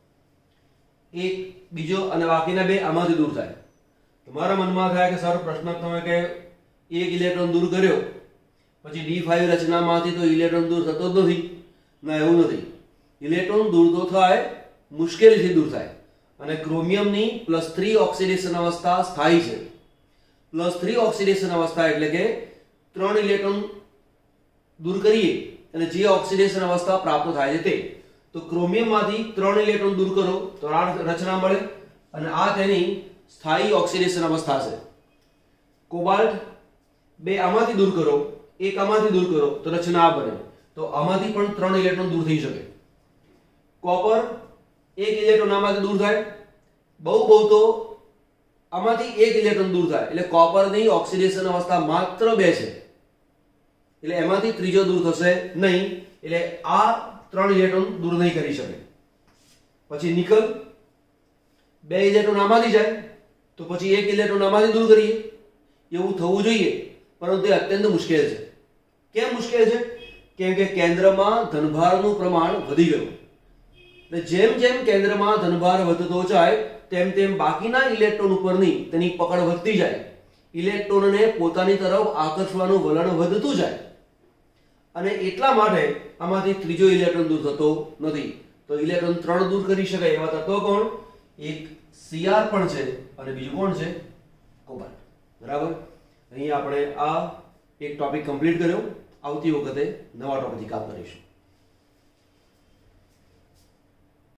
એક બીજો અને બાકીના બે આમાંથી દૂર થાય. તમારા મનમાં થાય કે સર પ્રશ્ન તમે કે એક ઇલેક્ટ્રોન દૂર કર્યો પછી ડી ફાઇવ રચનામાંથી તો ઇલેક્ટ્રોન દૂર થતો જ નથી. ના, એવું નથી. ઇલેક્ટ્રોન દૂર તો થાય, મુશ્કેલીથી દૂર થાય. અને ક્રોમિયમની પ્લસ થ્રી ઓક્સિડેશન અવસ્થા સ્થાયી છે. પ્લસ થ્રી ઓક્સિડેશન અવસ્થા એટલે કે ત્રણ ઇલેક્ટ્રોન દૂર કરીએ અને જે ઓક્સિડેશન અવસ્થા પ્રાપ્ત થાય છે તે. તો ક્રોમિયમમાંથી ત્રણ ઇલેક્ટ્રોન દૂર કરો તો આ રચના મળે અને આ તેની સ્થાયી ઓક્સિડેશન અવસ્થા છે. કોબાલ્ટ બે આમાંથી દૂર કરો, એક આમાંથી દૂર કરો તો રચના આ બને. તો આમાંથી પણ ત્રણ ઇલેક્ટ્રોન દૂર થઈ શકે. કોપર એક ઇલેક્ટ્રોન આમાંથી દૂર થાય, બહુ બહુ તો આમાંથી એક ઇલેક્ટ્રોન દૂર થાય. એટલે કોપરની ઓક્સિડેશન અવસ્થા માત્ર બે છે, એટલે એમાંથી ત્રીજો દૂર થશે નહીં. એટલે આ ત્રણ ઇલેક્ટ્રોન દૂર નહીં કરી શકે. પછી નિકલ બે ઇલેક્ટ્રોન આમાંથી જાય તો પછી એક ઇલેક્ટ્રોન આમાંથી દૂર કરીએ. એવું થવું જોઈએ, પરંતુ એ અત્યંત મુશ્કેલ છે. કેમ મુશ્કેલ છે? કેમ કે કેન્દ્રમાં ધનભારનું પ્રમાણ વધી ગયું. એટલે જેમ જેમ કેન્દ્રમાં ધનભાર વધતો જાય તેમ તેમ બાકીના ઇલેક્ટ્રોન ઉપરની તેની પકડ વધતી જાય. ઇલેક્ટ્રોનને પોતાની તરફ આકર્ષવાનું વલણ વધતું જાય અને એટલા માટે આમાંથી ત્રીજો ઇલેક્ટ્રોન દૂર થતો નથી. તો ઇલેક્ટ્રોન ત્રણ દૂર કરી શકાય એવા તત્વો કોણ? એક સીઆર પણ છે અને બીજું કોણ છે? કોબાલ્ટ. બરાબર. અહીં આપણે આ એક ટોપિક કમ્પ્લીટ કર્યો. આવતી વખતે નવા ટોપિકથી કામ કરીશું.